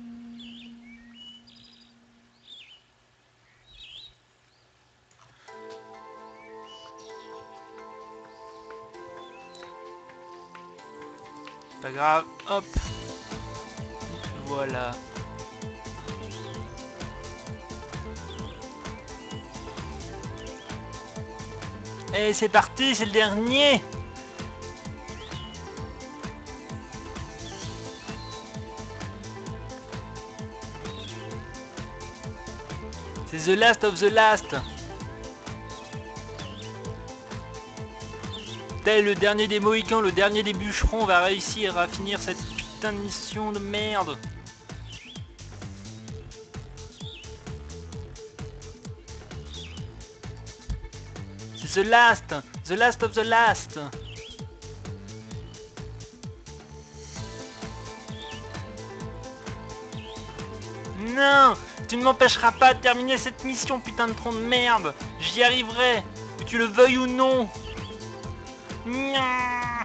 Pas grave, hop. Voilà. Et c'est parti, c'est le dernier. C'est the last of the last. Tel le dernier des Mohicans, le dernier des bûcherons va réussir à finir cette putain de mission de merde. C'est the last of the last. Non, tu ne m'empêcheras pas de terminer cette mission, putain de tronc de merde. J'y arriverai, que tu le veuilles ou non. Nya.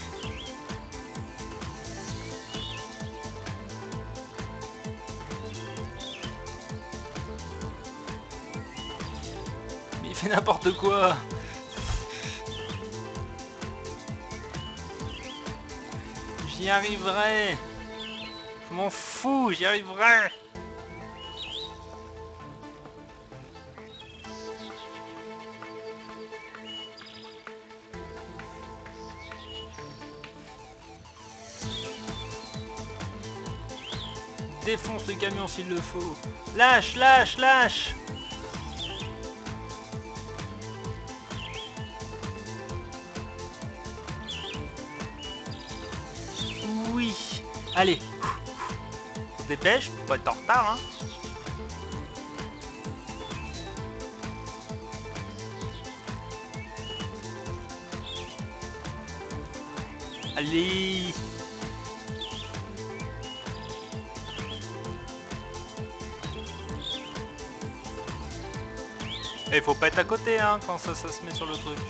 Mais il fait n'importe quoi. J'y arriverai. Je m'en fous, j'y arriverai. Défonce le camion s'il le faut. Lâche, lâche, lâche. Allez, on se dépêche, faut pas être en retard, hein. Allez. Et faut pas être à côté, hein, quand ça se met sur le truc.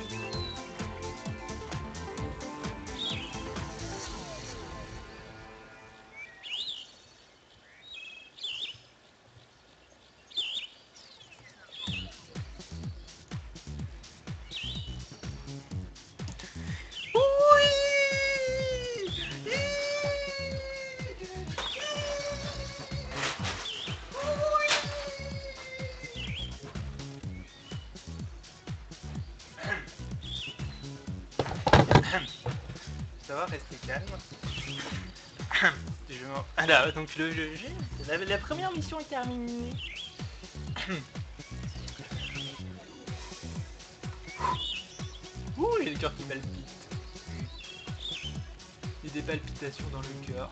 Ça va, rester calme. Alors, donc la première mission est terminée. Ouh, il y a le cœur qui palpite. Il y a des palpitations dans le cœur.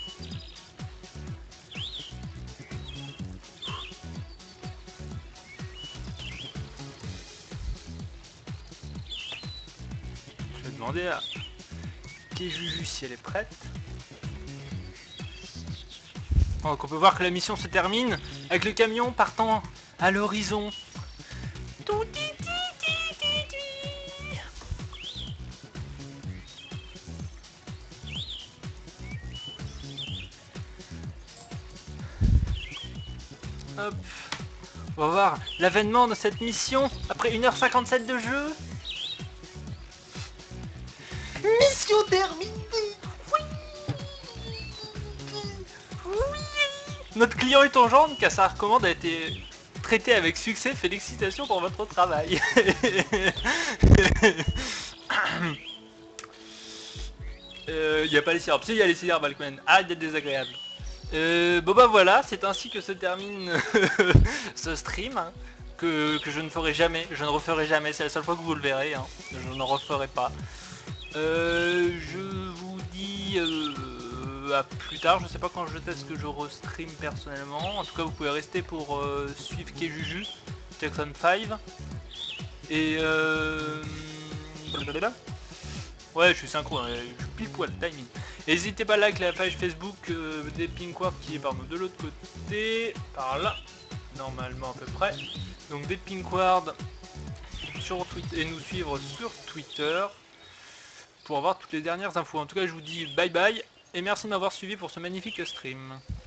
Je vais demander à Juju si elle est prête. Donc on peut voir que la mission se termine avec le camion partant à l'horizon. Hop. On va voir l'avènement de cette mission après 1h57 de jeu. Mission terminée. Oui. Oui. Notre client est en jaune car sa commande a été traitée avec succès. Félicitations pour votre travail. Il n'y a pas les syrups. Si, il y a les syrups, Balkman. Arrête d'être désagréable. Bon bah voilà, c'est ainsi que se termine ce stream, hein, que je ne ferai jamais, je ne referai jamais, c'est la seule fois que vous le verrez, hein, je n'en referai pas. Je vous dis à plus tard, je sais pas quand je teste que je restream personnellement, en tout cas vous pouvez rester pour suivre Kejuju, Jackson 5, et ouais, je suis synchro, je suis pile poil timing. N'hésitez pas à liker la page Facebook des Pinkward qui est de l'autre côté, par là, normalement à peu près. Donc des Pinkward sur Twitter et nous suivre sur Twitter pour avoir toutes les dernières infos. En tout cas, je vous dis bye bye et merci de m'avoir suivi pour ce magnifique stream.